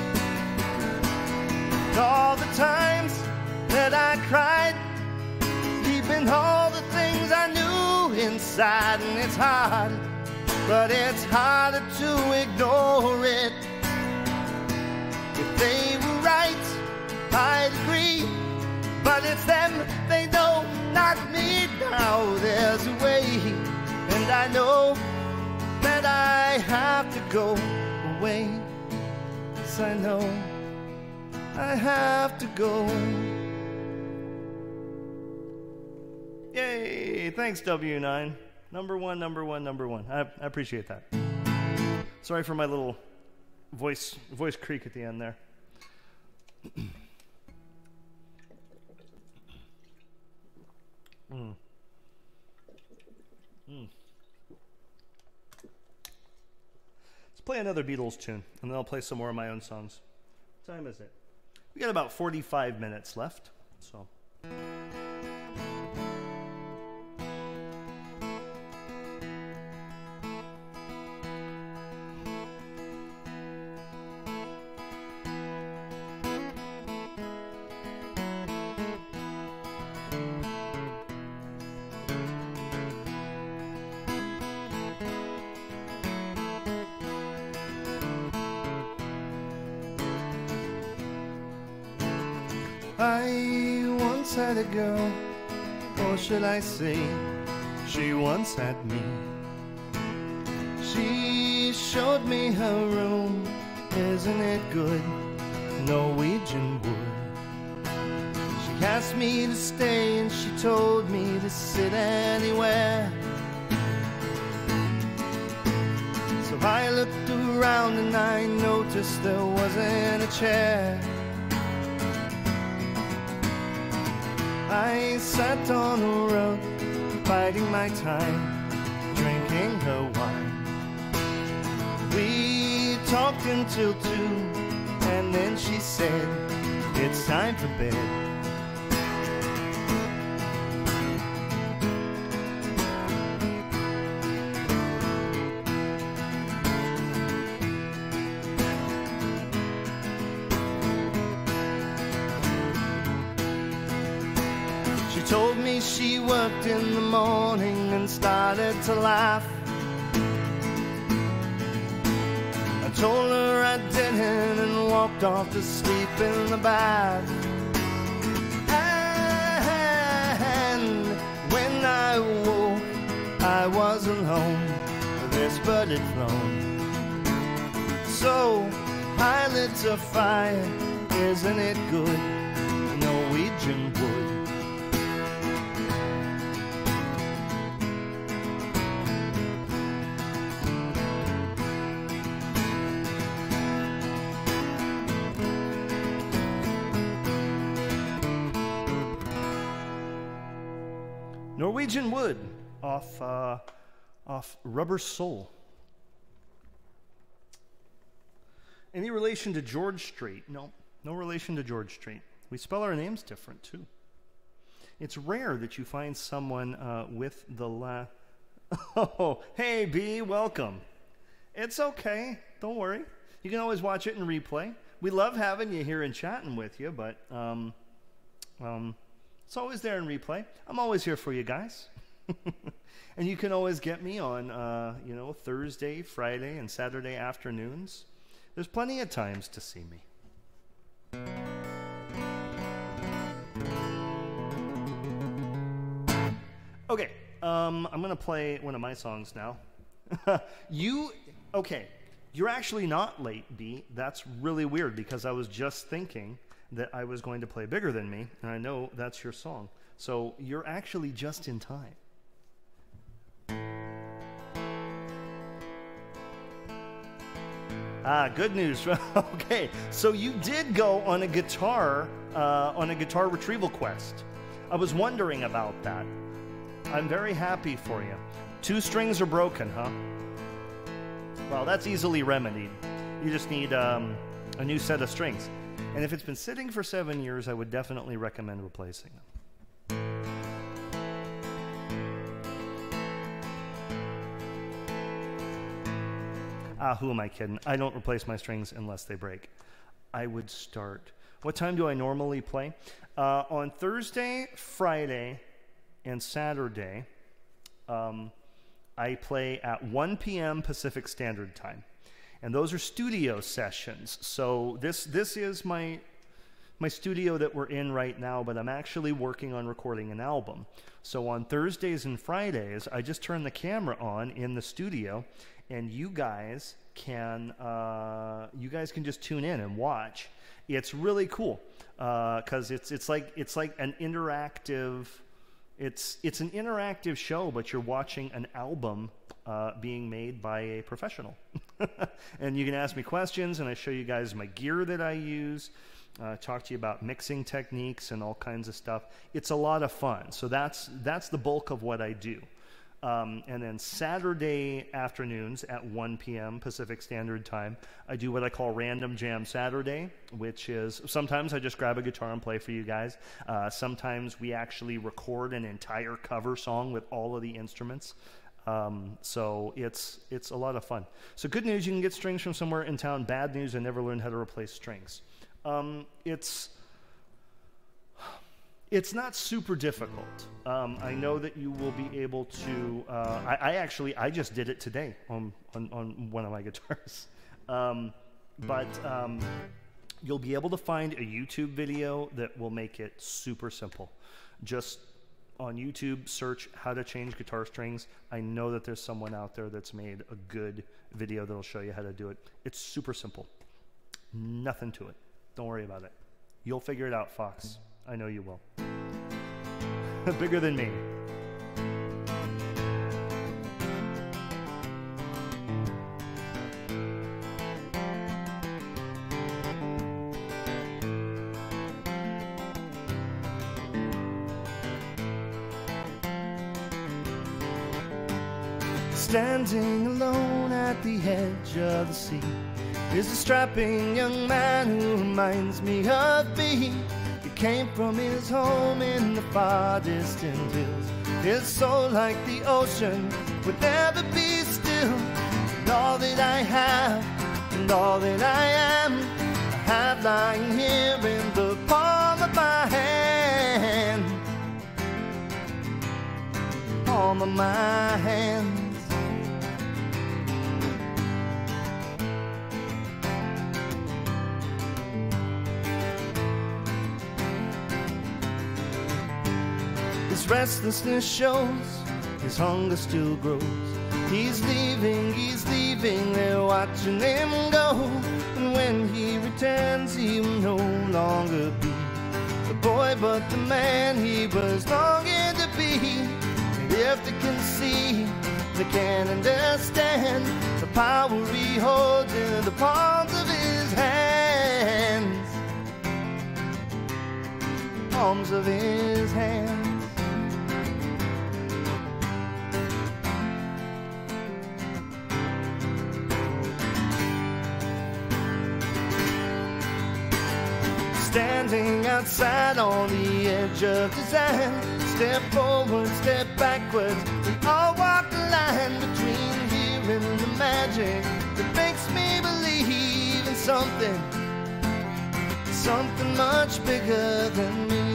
All the times that I cried, leaving all the things I knew inside, and it's hard but it's harder to ignore it. If they were right, I'd agree, but it's them they know, not me. Now there's a way, and I know that I have to go away. Yes, I know I have to go. Yay! Thanks, W nine. Number one, number one, number one. I, I appreciate that. Sorry for my little voice voice creak at the end there. mm. Mm. Let's play another Beatles tune, and then I'll play some more of my own songs. What time is it? We got about forty-five minutes left, so. I once had a girl, or should I say, she once had me. She showed me her room, isn't it good? Norwegian wood. She asked me to stay and she told me to sit anywhere. So I looked around and I noticed there wasn't a chair. I sat on a rug, biding my time, drinking her wine. We talked until two, and then she said, it's time for bed. Told me she worked in the morning and started to laugh. I told her I didn't and walked off to sleep in the bath. And when I woke, I was alone. This bird had flown. So I lit a fire, isn't it good? Norwegian wood. Norwegian Wood off uh, off Rubber Soul. Any relation to George Strait? No, no relation to George Strait. We spell our names different too. It's rare that you find someone uh, with the la. Oh, hey B, welcome. It's okay, don't worry. You can always watch it in replay. We love having you here and chatting with you, but um, um. it's always there in replay. I'm always here for you guys. And you can always get me on, uh, you know, Thursday, Friday, and Saturday afternoons. There's plenty of times to see me. Okay, um, I'm going to play one of my songs now. you, okay, you're actually not late, B. That's really weird because I was just thinking that I was going to play Bigger Than Me, and I know that's your song. So you're actually just in time. Ah, good news. Okay, so you did go on a guitar, uh, on a guitar retrieval quest. I was wondering about that. I'm very happy for you. Two strings are broken, huh? Well, that's easily remedied. You just need um, a new set of strings. And if it's been sitting for seven years, I would definitely recommend replacing them. Ah, who am I kidding? I don't replace my strings unless they break. I would start. What time do I normally play? Uh, on Thursday, Friday, and Saturday, um, I play at one p m Pacific Standard Time. And those are studio sessions. So this this is my my studio that we're in right now, but I'm actually working on recording an album. So on Thursdays and Fridays, I just turn the camera on in the studio, and you guys can uh, you guys can just tune in and watch. It's really cool because uh, it's it's like it's like an interactive. It's it's an interactive show, but you're watching an album uh, being made by a professional. And you can ask me questions, and I show you guys my gear that I use, uh, talk to you about mixing techniques and all kinds of stuff. It's a lot of fun. So that's that's the bulk of what I do. Um, and then Saturday afternoons at one p m Pacific Standard Time, I do what I call Random Jam Saturday, which is sometimes I just grab a guitar and play for you guys. Uh, sometimes we actually record an entire cover song with all of the instruments. Um, so it's it's a lot of fun. So good news, you can get strings from somewhere in town. Bad news, I never learned how to replace strings. Um, it's... It's not super difficult. Um, I know that you will be able to. Uh, I, I actually I just did it today on on, on one of my guitars, um, but um, you'll be able to find a YouTube video that will make it super simple. Just on YouTube, search how to change guitar strings. I know that there's someone out there that's made a good video that'll show you how to do it. It's super simple. Nothing to it. Don't worry about it. You'll figure it out, Fox. I know you will. Bigger than me. Standing alone at the edge of the sea is a strapping young man who reminds me of me. He came from his home in the far distant hills. His soul, like the ocean, would never be still. And all that I have, and all that I am, I have lying here in the palm of my hand. Palm of my hand. His restlessness shows, his hunger still grows. He's leaving, he's leaving, they're watching him go. And when he returns, he will no longer be the boy, but the man he was longing to be. And if they can see, they can understand the power he holds in the palms of his hands. Palms of his hands. Standing outside on the edge of design. Step forward, step backwards. We all walk the line between here and the magic that makes me believe in something, something much bigger than me.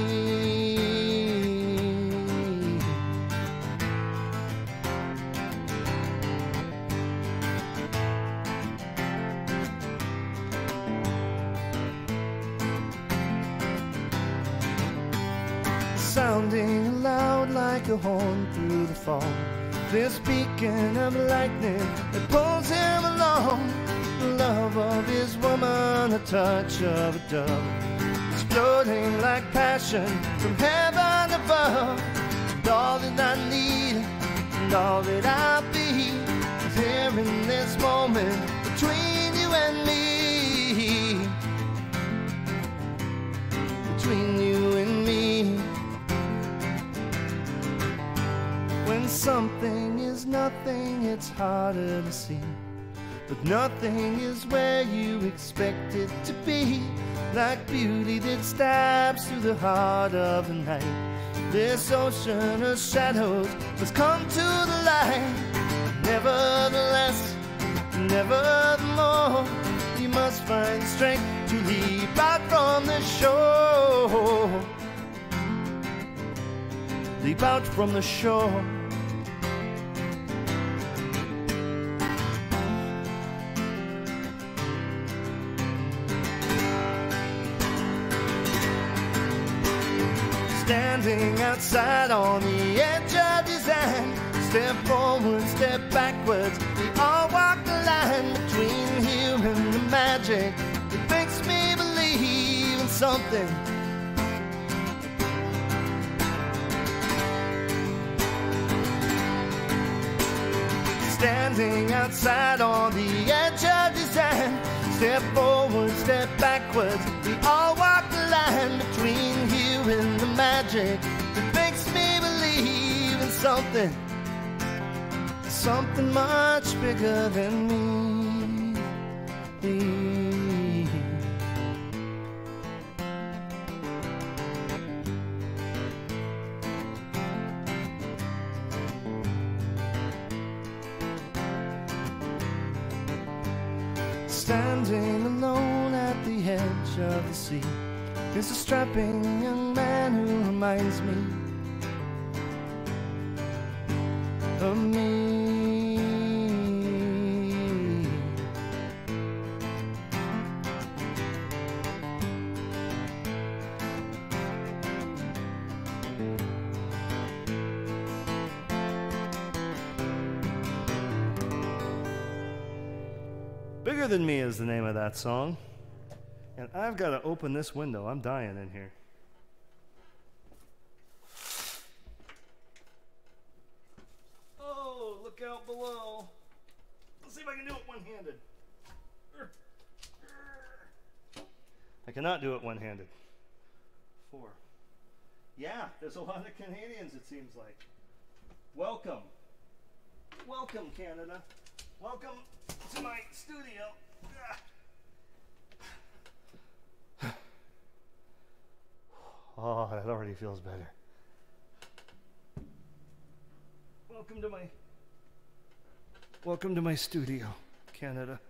Sounding loud like a horn through the fog, this beacon of lightning that pulls him along. The love of his woman, a touch of a dove, exploding like passion from heaven above. And all that I need, and all that I be, is here in this moment between you and me. Between you and me. When something is nothing, it's harder to see. But nothing is where you expect it to be. Like beauty that stabs through the heart of the night. This ocean of shadows must come to the light. Nevertheless, nevermore, you must find strength to leap out from the shore. Leap out from the shore. Standing outside on the edge of design. Step forward, step backwards. We all walk the line between here and the magic. It makes me believe in something. Standing outside on the edge of design. Step forward, step backwards. We all walk the line between here and the magic. It makes me believe in something. Something much bigger than me. Standing alone at the edge of the sea is a strapping young man who reminds me of me. Bigger Than Me is the name of that song. And I've got to open this window. I'm dying in here. Oh, look out below. Let's see if I can do it one-handed. I cannot do it one-handed. Four. Yeah, there's a lot of Canadians, it seems like. Welcome. Welcome, Canada. Welcome to my studio. Oh, that already feels better. Welcome to my Welcome to my studio, Canada.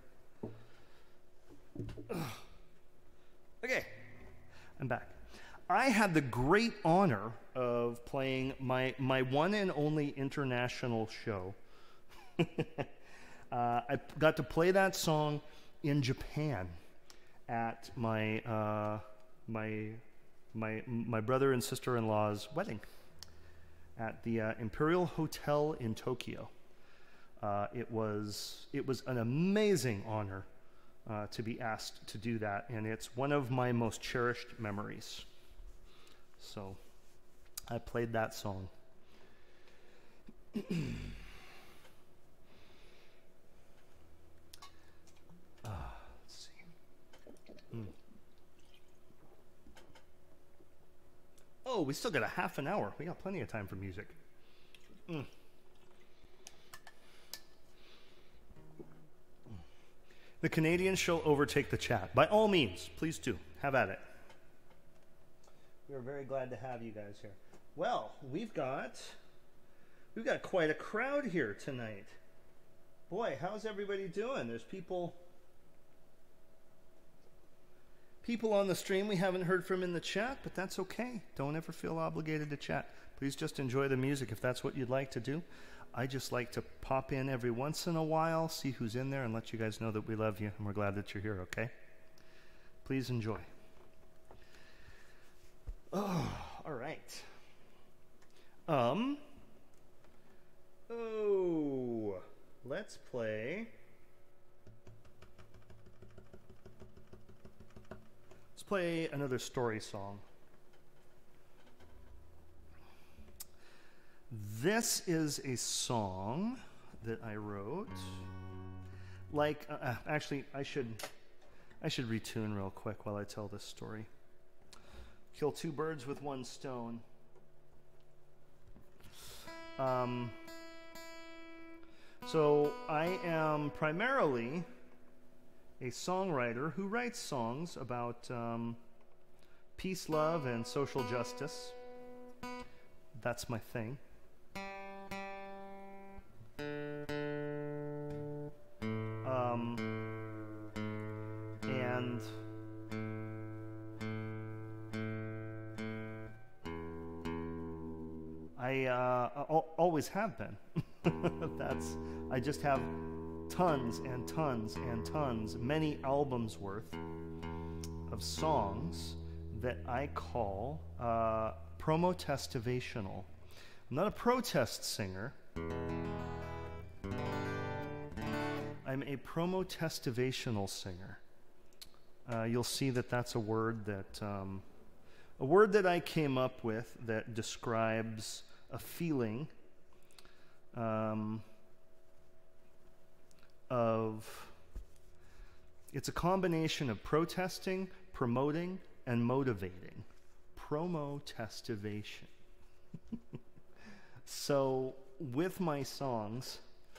Okay, I'm back. I had the great honor of playing my my one and only international show. Uh, I got to play that song in Japan at my uh, my my my brother and sister-in-law's wedding at the uh, Imperial Hotel in Tokyo. Uh, it was it was an amazing honor uh, to be asked to do that, and it's one of my most cherished memories. So I played that song. Oh, we still got a half an hour. We got plenty of time for music. Mm. The Canadians shall overtake the chat. By all means, please do. Have at it. We are very glad to have you guys here. Well, we've got we've got quite a crowd here tonight. Boy, how's everybody doing? There's people People on the stream we haven't heard from in the chat, but that's okay. Don't ever feel obligated to chat. Please just enjoy the music if that's what you'd like to do. I just like to pop in every once in a while, see who's in there, and let you guys know that we love you and we're glad that you're here, okay? Please enjoy. Oh, all right. Um, oh, let's play... play another story song. This is a song that I wrote. Like, uh, actually, I should, I should retune real quick while I tell this story. Kill two birds with one stone. Um, so I am primarily a songwriter who writes songs about um, peace, love, and social justice. That's my thing. Um, and I uh, al- always have been. That's I just have tons and tons and tons, many albums worth of songs that I call uh, promotestivational. I'm not a protest singer. I'm a promotestivational singer. Uh, you'll see that that's a word that um, a word that I came up with that describes a feeling um, of. It's a combination of protesting, promoting, and motivating. Promotestivation. So, with my songs,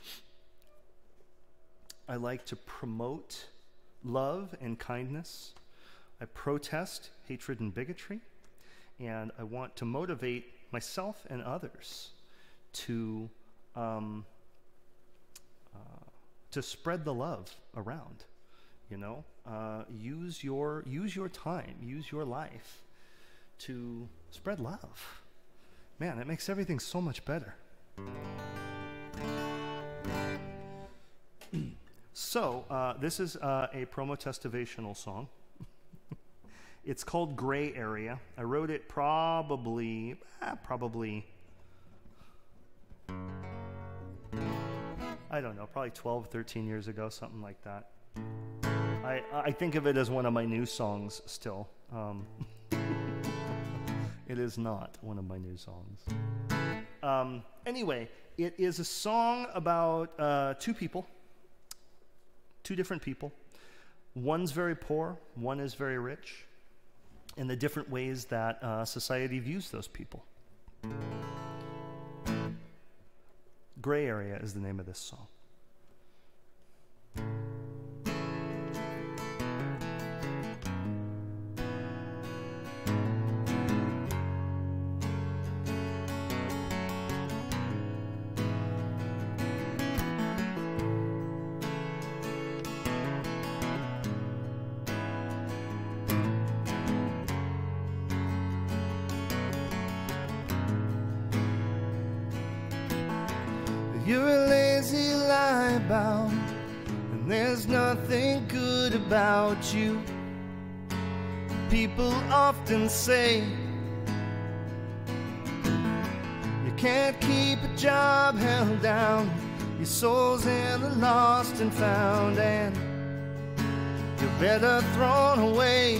I like to promote love and kindness. I protest hatred and bigotry. And I want to motivate myself and others to, um, uh, to spread the love around. You know, uh, use your use your time, use your life to spread love. Man, it makes everything so much better. So uh, this is uh, a promotestivational song. It's called Gray Area. I wrote it probably, eh, probably, I don't know, probably twelve, thirteen years ago, something like that. I, I think of it as one of my new songs still. Um, it is not one of my new songs. Um, anyway, it is a song about uh, two people, two different people. One's very poor, one is very rich, and the different ways that uh, society views those people. Gray Area is the name of this song. You're a lazy lie-bound, and there's nothing good about you. People often say you can't keep a job held down. Your soul's in the lost and found, and you're better thrown away.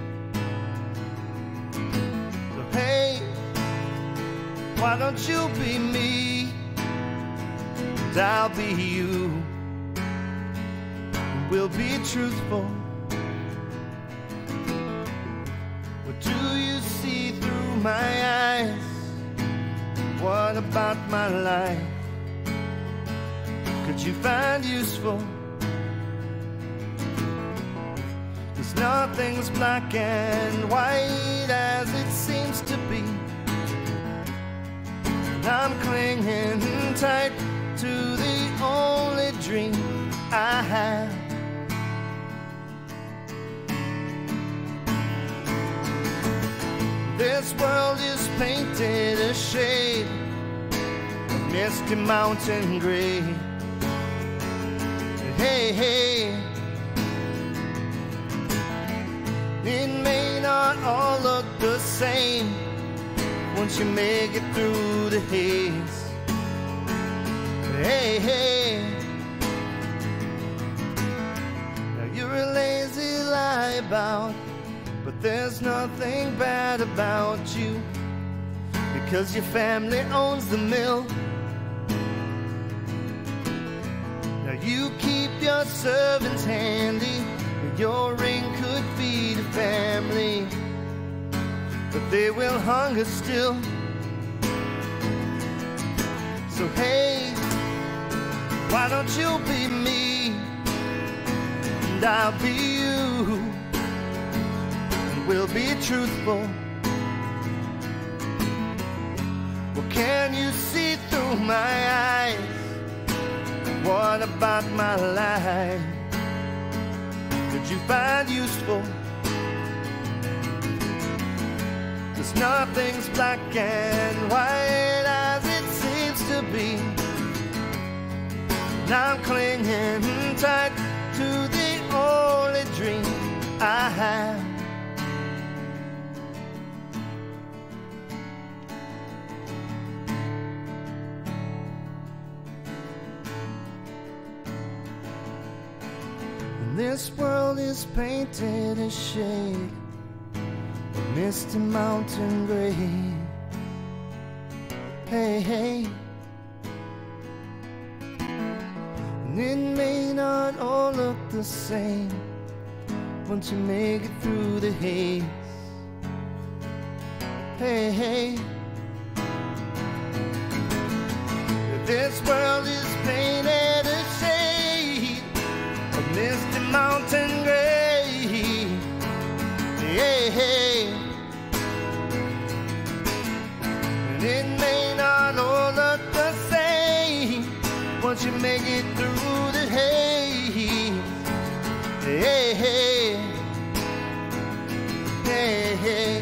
So hey, why don't you be me? And I'll be you. We'll be truthful. What do you see through my eyes? What about my life could you find useful? 'Cause nothing's black and white as it seems to be. And I'm clinging tight to the only dream I have. This world is painted a shade of misty mountain gray. Hey, hey, it may not all look the same once you make it through the haze. Hey, hey, now you're a lazy lie-bound, but there's nothing bad about you, because your family owns the mill. Now you keep your servants handy, and your ring could feed a family, but they will hunger still. So hey, why don't you be me, and I'll be you, and we'll be truthful. Well, can you see through my eyes? What about my life could you find useful? 'Cause nothing's black and white as it seems to be. And I'm clinging tight to the only dream I have. This world is painted a shade of misty mountain gray. Hey, hey. And it may not all look the same once you make it through the haze. Hey, hey. This world is painted a shade of misty mountain gray. Hey, hey. And it may not all look the same once you make it through the haze. Hey, hey. Hey, hey.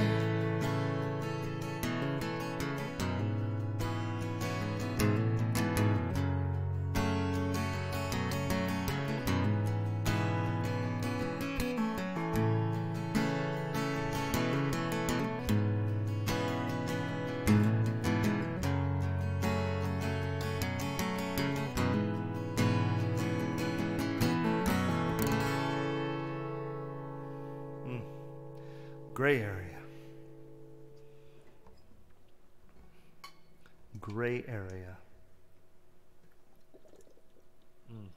Gray area. Gray area. Mm.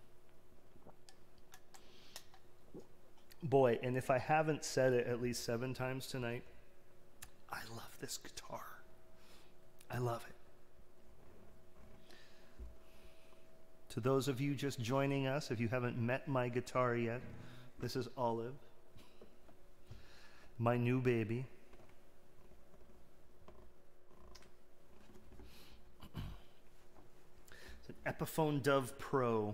Boy, and if I haven't said it at least seven times tonight, I love this guitar. I love it. To those of you just joining us, if you haven't met my guitar yet, this is Olive, my new baby. It's an Epiphone Dove Pro,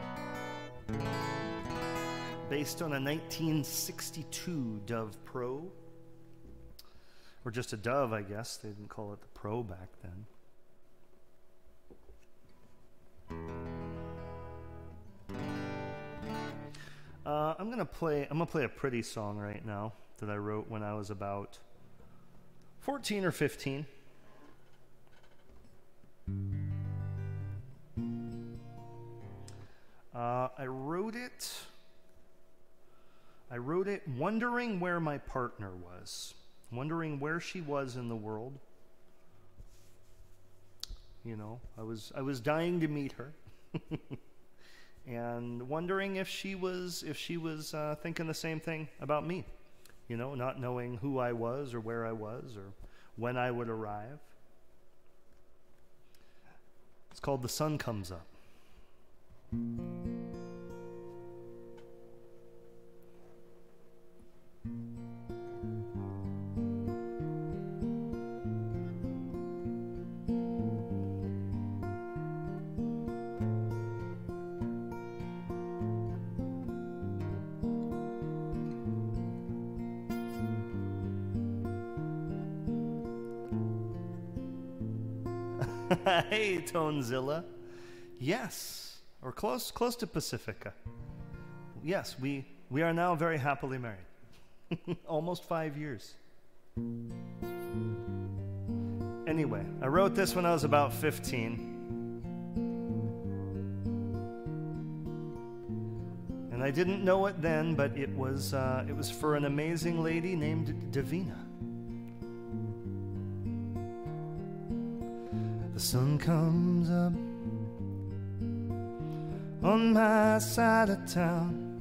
based on a nineteen sixty-two Dove Pro, or just a Dove, I guess. They didn't call it the Pro back then. Uh, I'm gonna play. I'm gonna play a pretty song right now that I wrote when I was about fourteen or fifteen. Uh, I wrote it. I wrote it wondering where my partner was, wondering where she was in the world. You know, I was I was dying to meet her. And wondering if she was if she was uh, thinking the same thing about me, you know, not knowing who I was or where I was or when I would arrive. It's called The Sun Comes Up. Hey, Tonezilla. Yes, or close close to Pacifica. Yes, we we are now very happily married. Almost five years. Anyway, I wrote this when I was about fifteen. And I didn't know it then, but it was uh, it was for an amazing lady named Davina. The sun comes up on my side of town.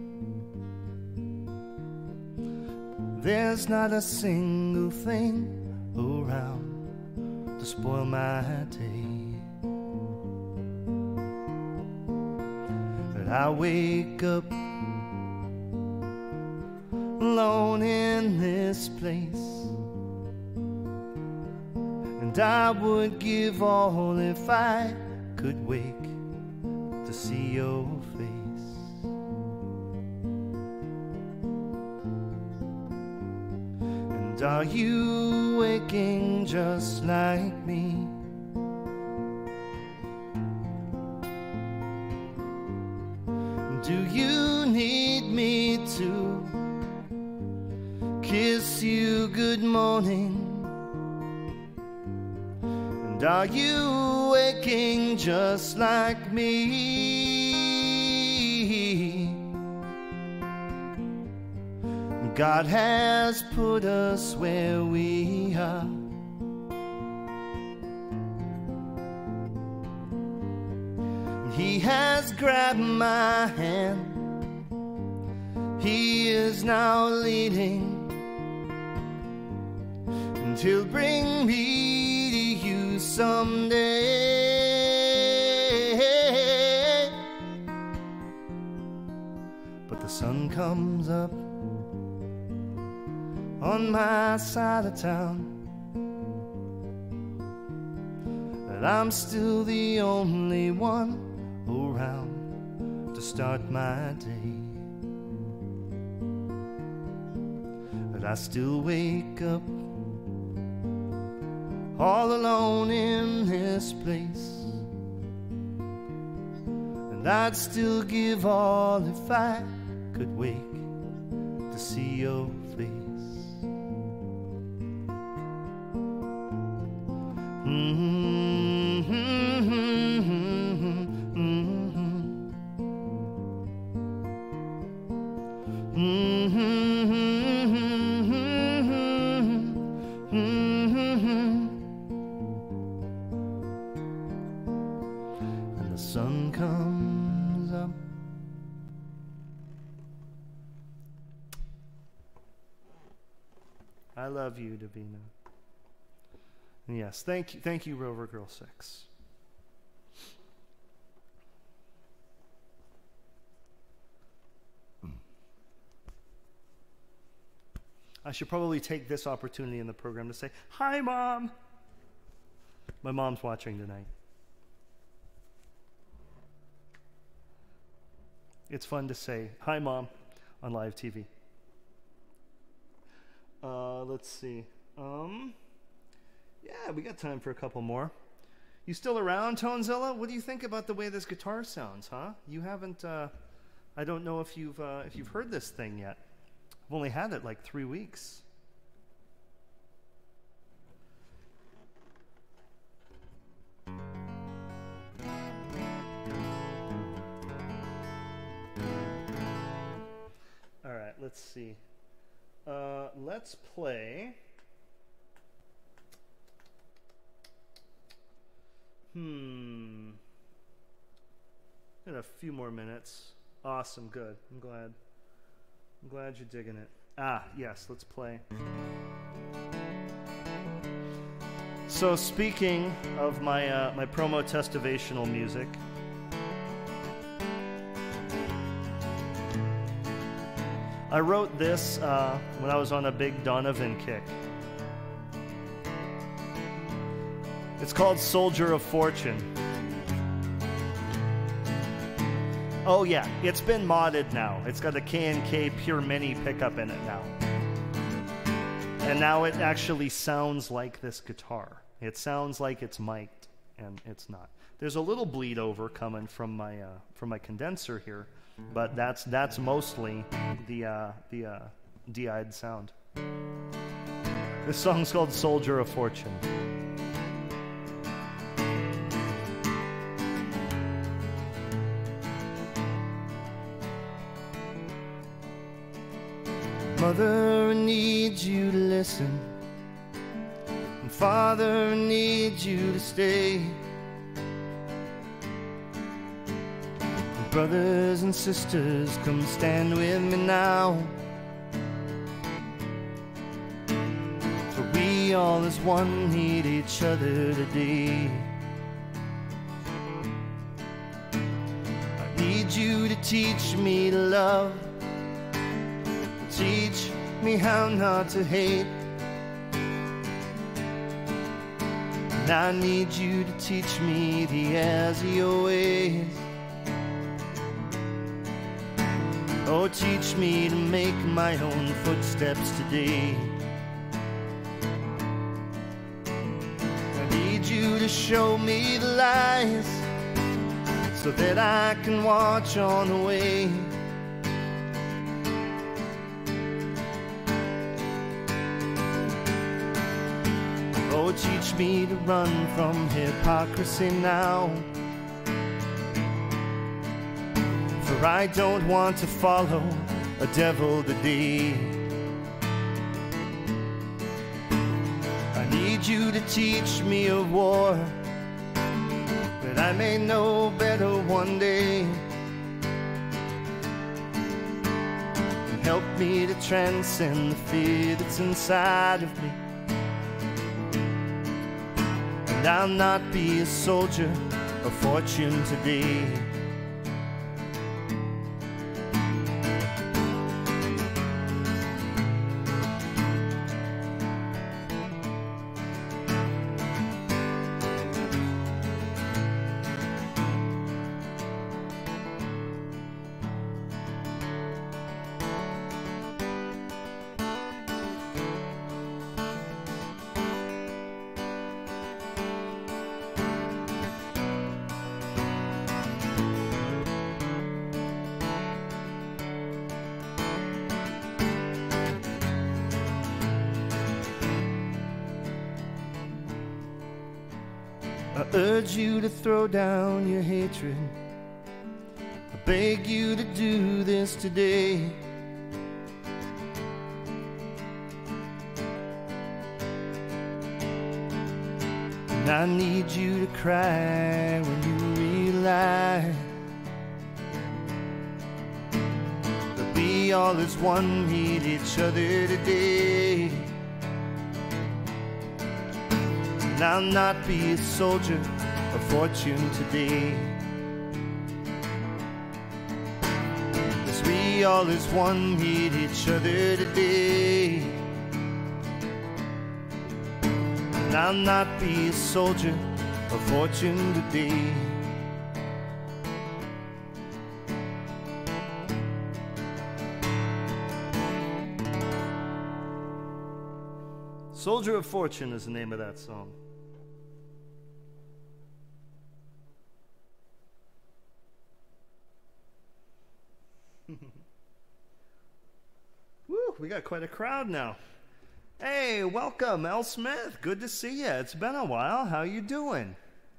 There's not a single thing around to spoil my day. But I wake up alone in this place, and I would give all if I could wake to see your face. And are you waking just like me? Do you need me to kiss you good morning? And are you waking just like me? God has put us where we are. He has grabbed my hand. He is now leading, and He'll bring me to you someday. But the sun comes up on my side of town, and I'm still the only one around to start my day. But I still wake up all alone in this place, and I'd still give all if I could wake to see your face. Mm-hmm, mm-hmm, mm-hmm, mm-hmm, mm-hmm. And the sun comes up. I love you, Davina. Yes, thank you, thank you, Rover Girl Six. I should probably take this opportunity in the program to say, "Hi, Mom." My mom's watching tonight. It's fun to say, "Hi, Mom," on live T V. Uh, let's see. Um... Yeah, we got time for a couple more. You still around, Tonezilla? What do you think about the way this guitar sounds, huh? You haven't, uh, I don't know if you've, uh, if you've heard this thing yet. I've only had it like three weeks. All right, let's see. Uh, let's play... Hmm. Got a few more minutes. Awesome, good. I'm glad. I'm glad you're digging it. Ah, yes, let's play. So speaking of my uh, my promo testivational music, I wrote this uh, when I was on a big Donovan kick. It's called Soldier of Fortune. Oh yeah, it's been modded now. It's got a K and K Pure Mini pickup in it now. And now it actually sounds like this guitar. It sounds like it's mic'd, and it's not. There's a little bleed over coming from my uh, from my condenser here, but that's that's mostly the uh, the uh, D I'd sound. This song's called Soldier of Fortune. Mother, I need you to listen, and Father, I need you to stay. And brothers and sisters, come stand with me now, for we all as one need each other today. I need you to teach me to love, teach me how not to hate. And I need you to teach me the as of your ways. Oh, teach me to make my own footsteps today. I need you to show me the lies, so that I can watch on the way. Oh, teach me to run from hypocrisy now, for I don't want to follow a devil today. need you to teach me of war, that I may know better one day. And help me to transcend the fear that's inside of me. And I'll not be a soldier of fortune today. I urge you to throw down your hatred. I beg you to do this today. And I need you to cry when you realize that we all as one need each other today. And I'll not be a soldier of fortune today. 'Cause we all as one need each other today. And I'll not be a soldier of fortune today. Soldier of Fortune is the name of that song. Woo, we got quite a crowd now. Hey, welcome, L. Smith. Good to see you. It's been a while. How you doing?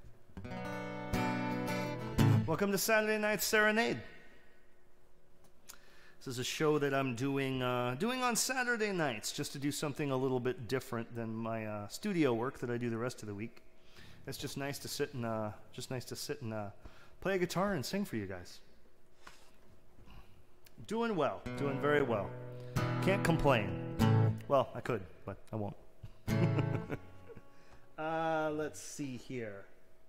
Welcome to Saturday Night Serenade. This is a show that I'm doing uh, doing on Saturday nights, just to do something a little bit different than my uh, studio work that I do the rest of the week. It's just nice to sit and uh, just nice to sit and uh, play a guitar and sing for you guys. Doing well, doing very well. Can't complain. Well, I could, but I won't. uh, let's see here.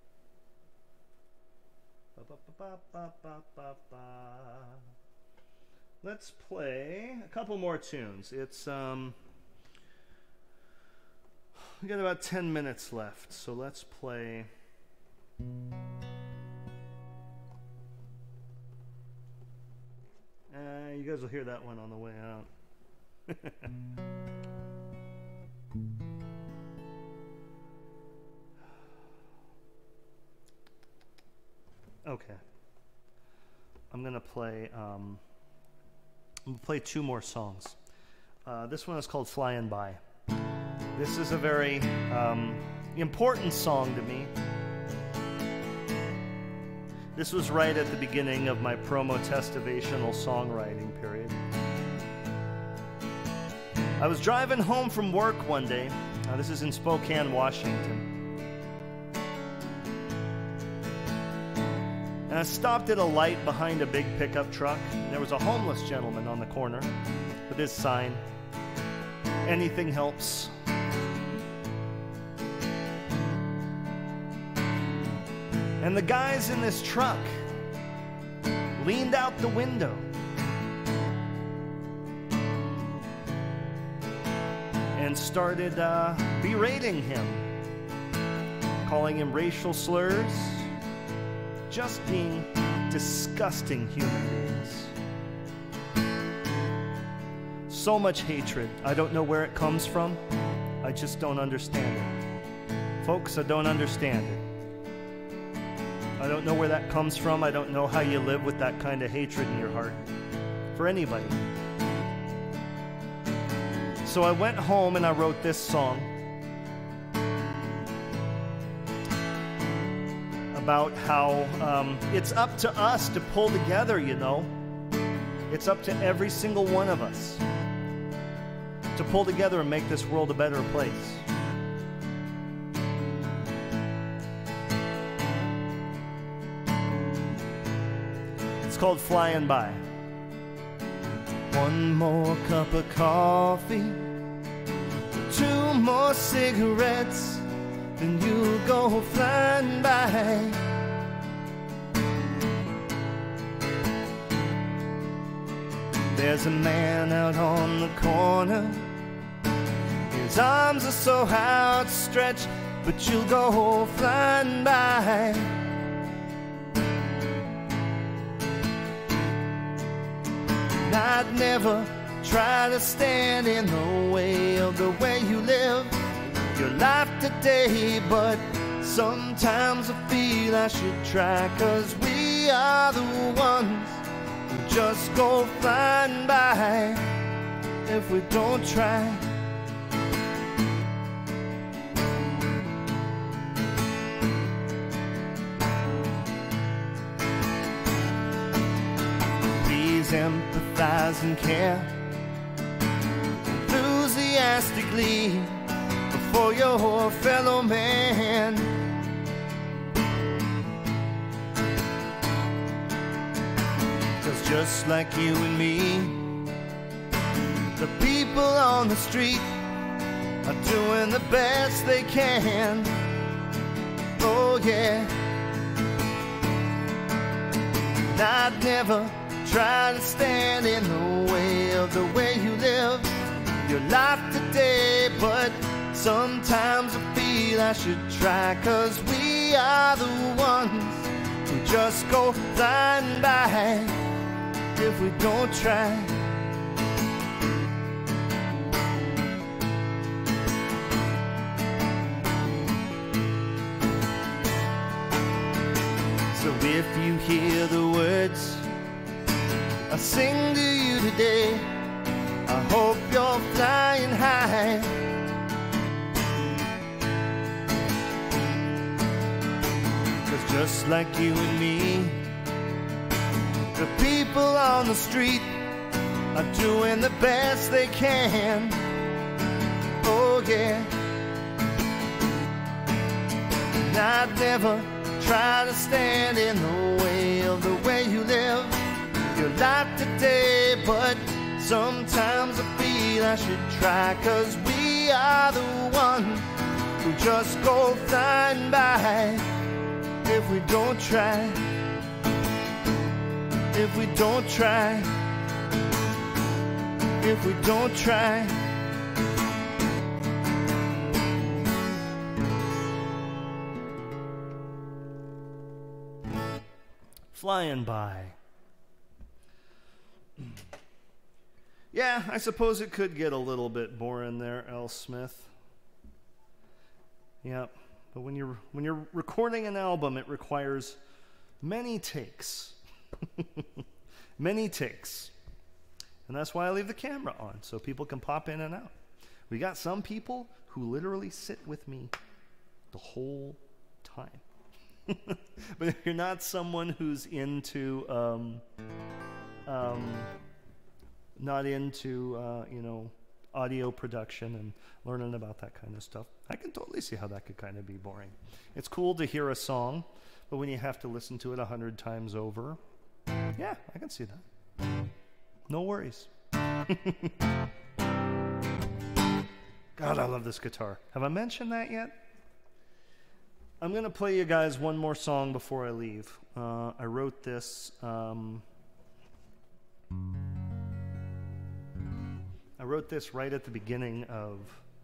Let's play a couple more tunes. It's um, we got about ten minutes left, so let's play. Uh, you guys will hear that one on the way out. Okay. I'm gonna play. Um, I'm gonna play two more songs. Uh, this one is called "Flying By." This is a very um, important song to me. This was right at the beginning of my promo-testivational songwriting period. I was driving home from work one day. Uh, this is in Spokane, Washington. And I stopped at a light behind a big pickup truck. And there was a homeless gentleman on the corner with his sign, "Anything helps." And the guys in this truck leaned out the window and started uh, berating him, calling him racial slurs, just being disgusting human beings. So much hatred. I don't know where it comes from. I just don't understand it. Folks, I don't understand it. I don't know where that comes from. I don't know how you live with that kind of hatred in your heart for anybody. So I went home and I wrote this song about how um, it's up to us to pull together, you know. It's up to every single one of us to pull together and make this world a better place. It's called Flying By. One more cup of coffee, two more cigarettes, then you'll go flying by. There's a man out on the corner, his arms are so outstretched, but you'll go flying by. I'd never try to stand in the way of the way you live your life today, but sometimes I feel I should try, 'cause we are the ones who just go flying by if we don't try. Please empathize and care enthusiastically for your fellow man. 'Cause just like you and me, the people on the street are doing the best they can. Oh yeah. And I'd never try to stand in the way of the way you live your life today, but sometimes I feel I should try, 'cause we are the ones who just go flying by if we don't try. So if you hear the words I sing to you today, I hope you're flying high. 'Cause just like you and me, the people on the street are doing the best they can. Oh yeah. And I'd never try to stand in the way of the way you live your life today, but sometimes I feel I should try, 'cause we are the ones who just go flying by if we don't try. If we don't try. If we don't try. Flying By. Yeah, I suppose it could get a little bit boring there, L. Smith. Yeah, but when you're when you're recording an album, it requires many takes. Many takes. And that's why I leave the camera on, so people can pop in and out. We got some people who literally sit with me the whole time. But if you're not someone who's into um, um, not into uh, you know, audio production and learning about that kind of stuff, I can totally see how that could kind of be boring. It's cool to hear a song, but when you have to listen to it a hundred times over, yeah, I can see that. No worries. God, I love this guitar. Have I mentioned that yet? I'm going to play you guys one more song before I leave. Uh, I wrote this... Um, I wrote this right at the beginning of...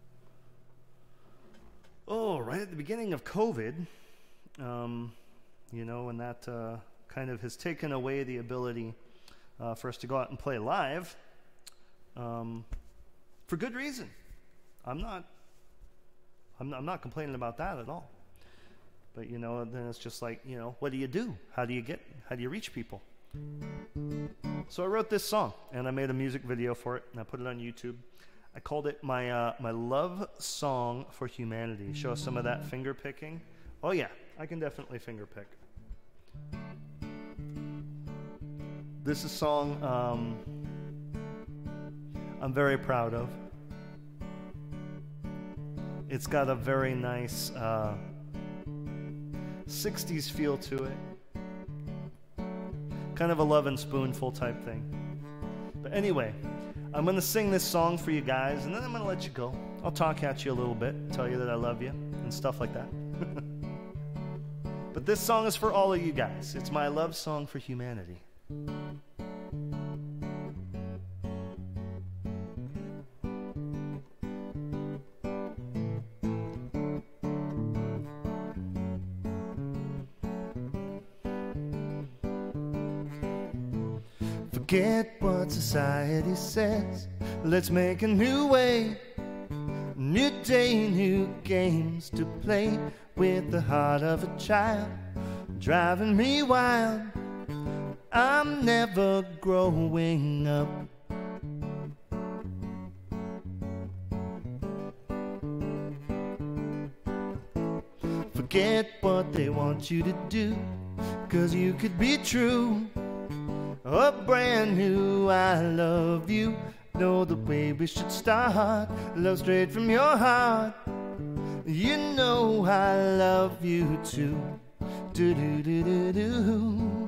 Oh, right at the beginning of COVID. Um, you know, and that uh, kind of has taken away the ability uh, for us to go out and play live. Um, for good reason. I'm not... I'm not, I'm not complaining about that at all. But, you know, then it's just like, you know, what do you do? How do you get, how do you reach people? So I wrote this song, and I made a music video for it, and I put it on YouTube. I called it my, uh, my Love Song for Humanity. Show us some of that finger picking. Oh, yeah, I can definitely finger pick. This is a song um, I'm very proud of. It's got a very nice... Uh, sixties feel to it. kind of a love and spoonful type thing. But anyway, I'm going to sing this song for you guys, and then I'm going to let you go. I'll talk at you a little bit, tell you that I love you, and stuff like that. But this song is for all of you guys. It's my love song for humanity. Forget what society says. Let's make a new way. New day, new games to play with the heart of a child, driving me wild. I'm never growing up. Forget what they want you to do, 'cause you could be true. A brand new I love you. Know the way we should start. Love straight from your heart. You know I love you too. Do do do do do.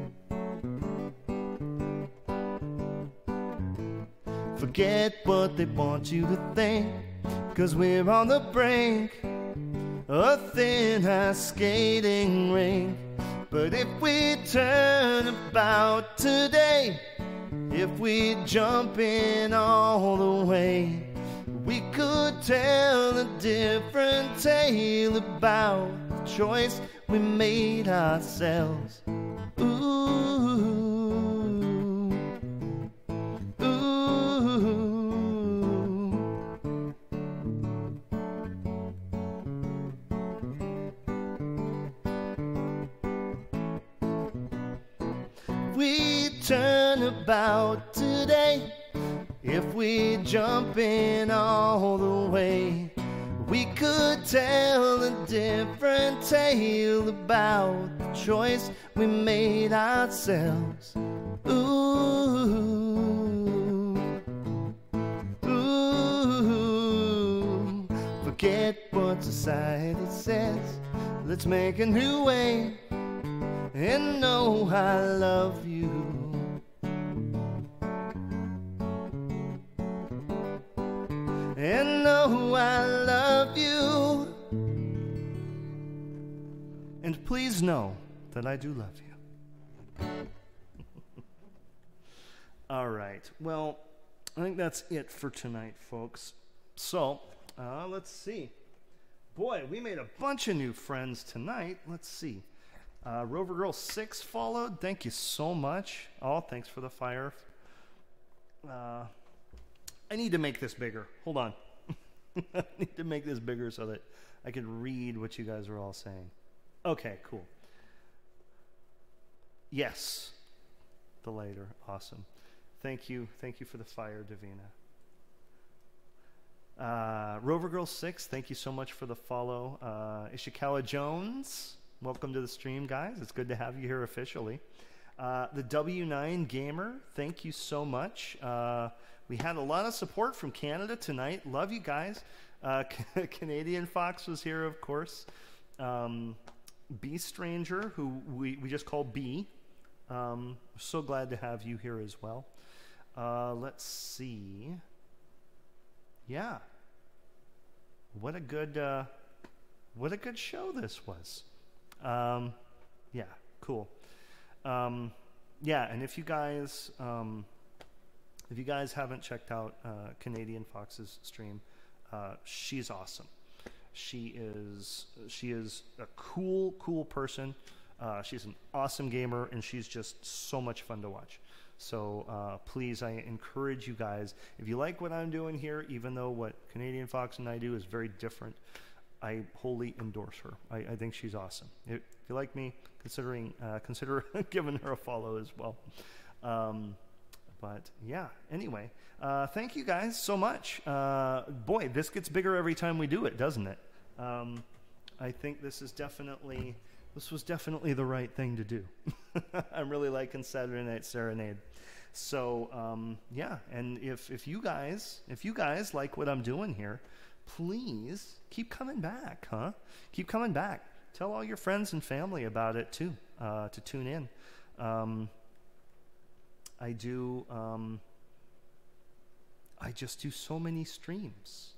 Forget what they want you to think, 'cause we're on the brink. A thin ice skating rink. But if we turn about today, if we jump in all the way, we could tell a different tale about the choice we made ourselves. Ooh, ooh. We turn about today, if we jump in all the way, we could tell a different tale about the choice we made ourselves. Ooh, ooh. Forget what society says. Let's make a new way. And know I love you. And know I love you. And please know that I do love you. All right. Well, I think that's it for tonight, folks. So, uh, let's see. Boy, we made a bunch of new friends tonight. Let's see. Uh, Rover Girl six followed. Thank you so much. Oh, thanks for the fire. Uh, I need to make this bigger. Hold on. I need to make this bigger so that I can read what you guys are all saying. Okay, cool. Yes. The lighter. Awesome. Thank you. Thank you for the fire, Davina. Uh, Rover Girl six, thank you so much for the follow. Uh, Ishikawa Jones. Welcome to the stream, guys. It's good to have you here officially. Uh, the W nine Gamer, thank you so much. Uh, we had a lot of support from Canada tonight. Love you guys. Uh, Canadian Fox was here, of course. Um, B Stranger, who we, we just call B. Um, so glad to have you here as well. Uh, let's see. Yeah. What a good, uh, what a good show this was. Um, yeah, cool. Um, yeah, and if you guys, um, if you guys haven't checked out uh, Canadian Fox's stream, uh, she's awesome. She is, she is a cool, cool person. Uh, she's an awesome gamer, and she's just so much fun to watch. So uh, please, I encourage you guys, if you like what I'm doing here, even though what Canadian Fox and I do is very different, I wholly endorse her. I, I think she's awesome. If, if you like me, considering uh, consider giving her a follow as well. Um, but yeah, anyway, uh, thank you guys so much. Uh, boy, this gets bigger every time we do it, doesn't it? Um, I think this is definitely this was definitely the right thing to do. I'm really liking Saturday Night Serenade. So um, yeah, and if if you guys if you guys like what I'm doing here, please keep coming back, huh? Keep coming back. Tell all your friends and family about it too, uh, to tune in. Um, I do. Um, I just do so many streams.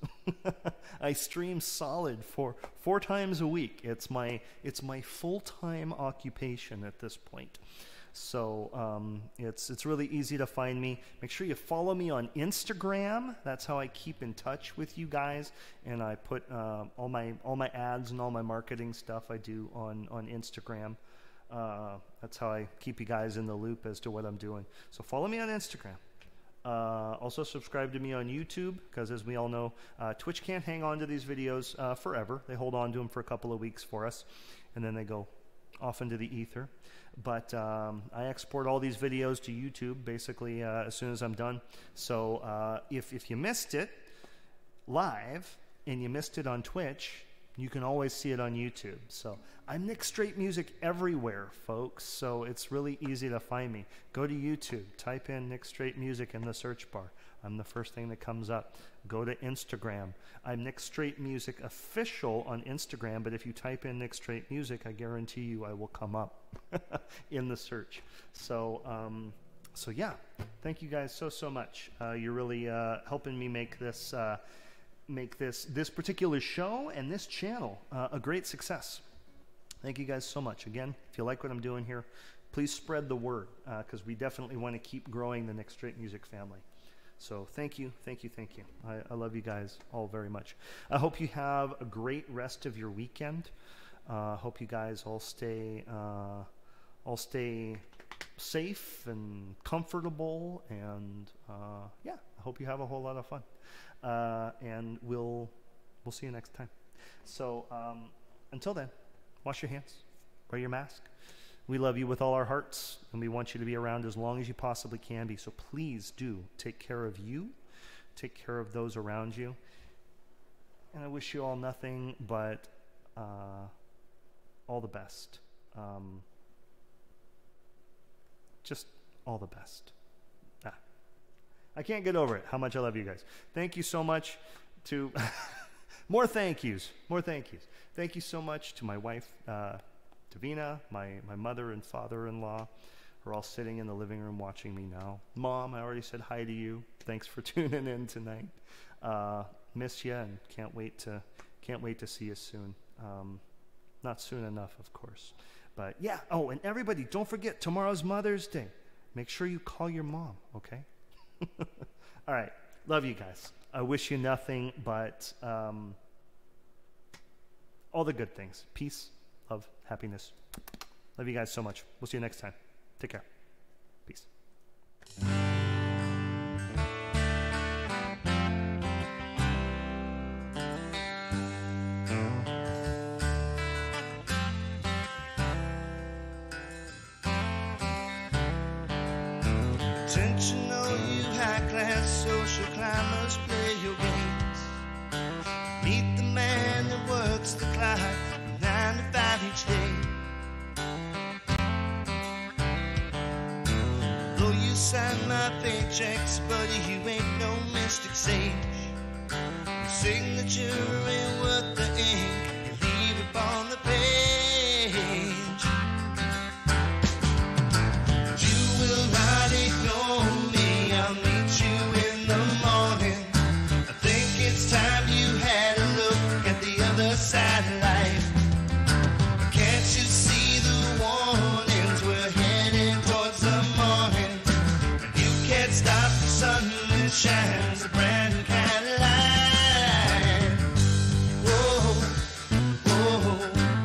I stream solid for four times a week. It's my it's my full-time occupation at this point. So um, it's it's really easy to find me. Make sure you follow me on Instagram. That's how I keep in touch with you guys. And I put uh, all my all my ads and all my marketing stuff I do on on Instagram. Uh, that's how I keep you guys in the loop as to what I'm doing. So follow me on Instagram. Uh, also subscribe to me on YouTube, because as we all know, uh, Twitch can't hang on to these videos uh, forever. They hold on to them for a couple of weeks for us, and then they go off into the ether. But um, I export all these videos to YouTube basically uh, as soon as I'm done. So uh, if, if you missed it live and you missed it on Twitch, you can always see it on YouTube. So I'm Nick Straight Music everywhere, folks. So it's really easy to find me. Go to YouTube, type in Nick Straight Music in the search bar. I'm the first thing that comes up. Go to Instagram. I'm Nick Straight Music Official on Instagram, but if you type in Nick Straight Music, I guarantee you I will come up in the search. So, um, so yeah, thank you guys so, so much. Uh, you're really uh, helping me make this... Uh, make this this particular show and this channel uh, a great success. Thank you guys so much. Again, if you like what I'm doing here, please spread the word, because uh, we definitely want to keep growing the Nick Straight Music family. So thank you, thank you, thank you. I, I love you guys all very much. I hope you have a great rest of your weekend. I uh, hope you guys all stay uh, all stay safe and comfortable, and uh, yeah, I hope you have a whole lot of fun. Uh, and we'll we'll see you next time. So um, until then, wash your hands, wear your mask. We love you with all our hearts, and we want you to be around as long as you possibly can be. So please do take care of you, take care of those around you. And I wish you all nothing but uh, all the best. Um, just all the best. Ah. I can't get over it, how much I love you guys. Thank you so much to... more thank yous. More thank yous. Thank you so much to my wife, uh, Davina, my, my mother and father-in-law, who are all sitting in the living room watching me now. Mom, I already said hi to you. Thanks for tuning in tonight. Uh, miss you, and can't wait to can't wait to see you soon. Um, not soon enough, of course. But yeah, oh, and everybody, don't forget, tomorrow's Mother's Day. Make sure you call your mom, okay? All right, love you guys. I wish you nothing but um, all the good things. Peace, love, happiness. Love you guys so much. We'll see you next time. Take care. Peace. Intentional, you high-class social climbers play your games. Meet the man that works the clock from nine to five each day. Though you sign my paychecks, buddy, you ain't no mystic sage. Your signature ain't worth the ink you leave upon the page. You will not ignore me, I'll meet you in the morning. I think it's time you had a look at the other side of life. Can't you see the warnings? We're heading towards the morning, and you can't stop the sun that shines a brand new kind of light. Whoa, whoa,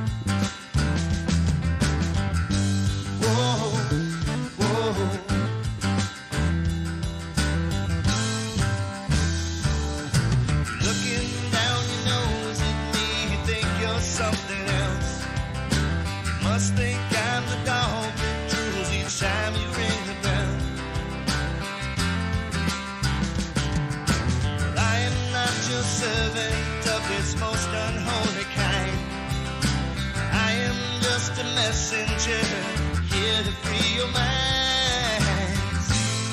whoa, whoa. Looking down your nose at me, you think you're something else. You must think I'm the dog that drools each time you ring the bell. Well, I am not your servant of this most unholy kind. I am just a messenger here to free your minds.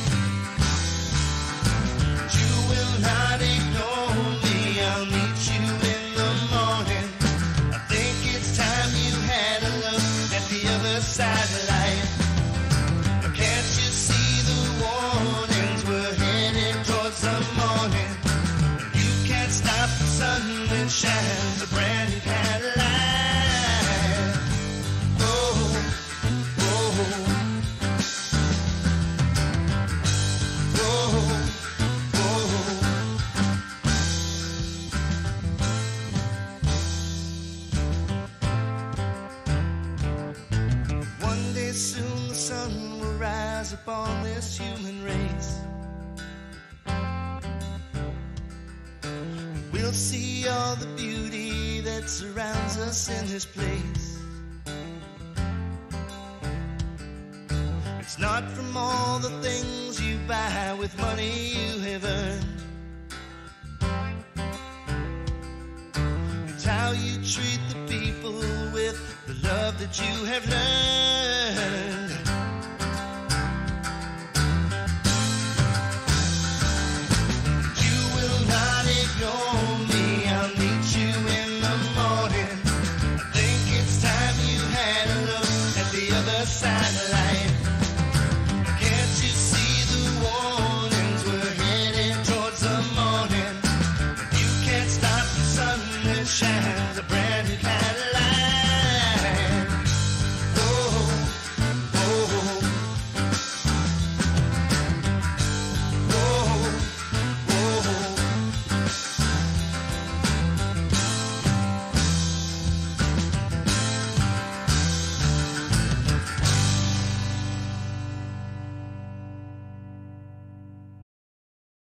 You will not ignore me, I'll meet you in the morning. I think it's time you had a look at the other side of life. Can't you see the soon the sun will rise upon this human race. We'll see all the beauty that surrounds us in this place. It's not from all the things you buy with money you have earned. It's how you treat the people with the love that you have learned. You will not ignore me, I'll meet you in the morning. I think it's time you had a look at the other side of life. Can't you see the warnings? We're headed towards the morning. You can't stop the sun that shines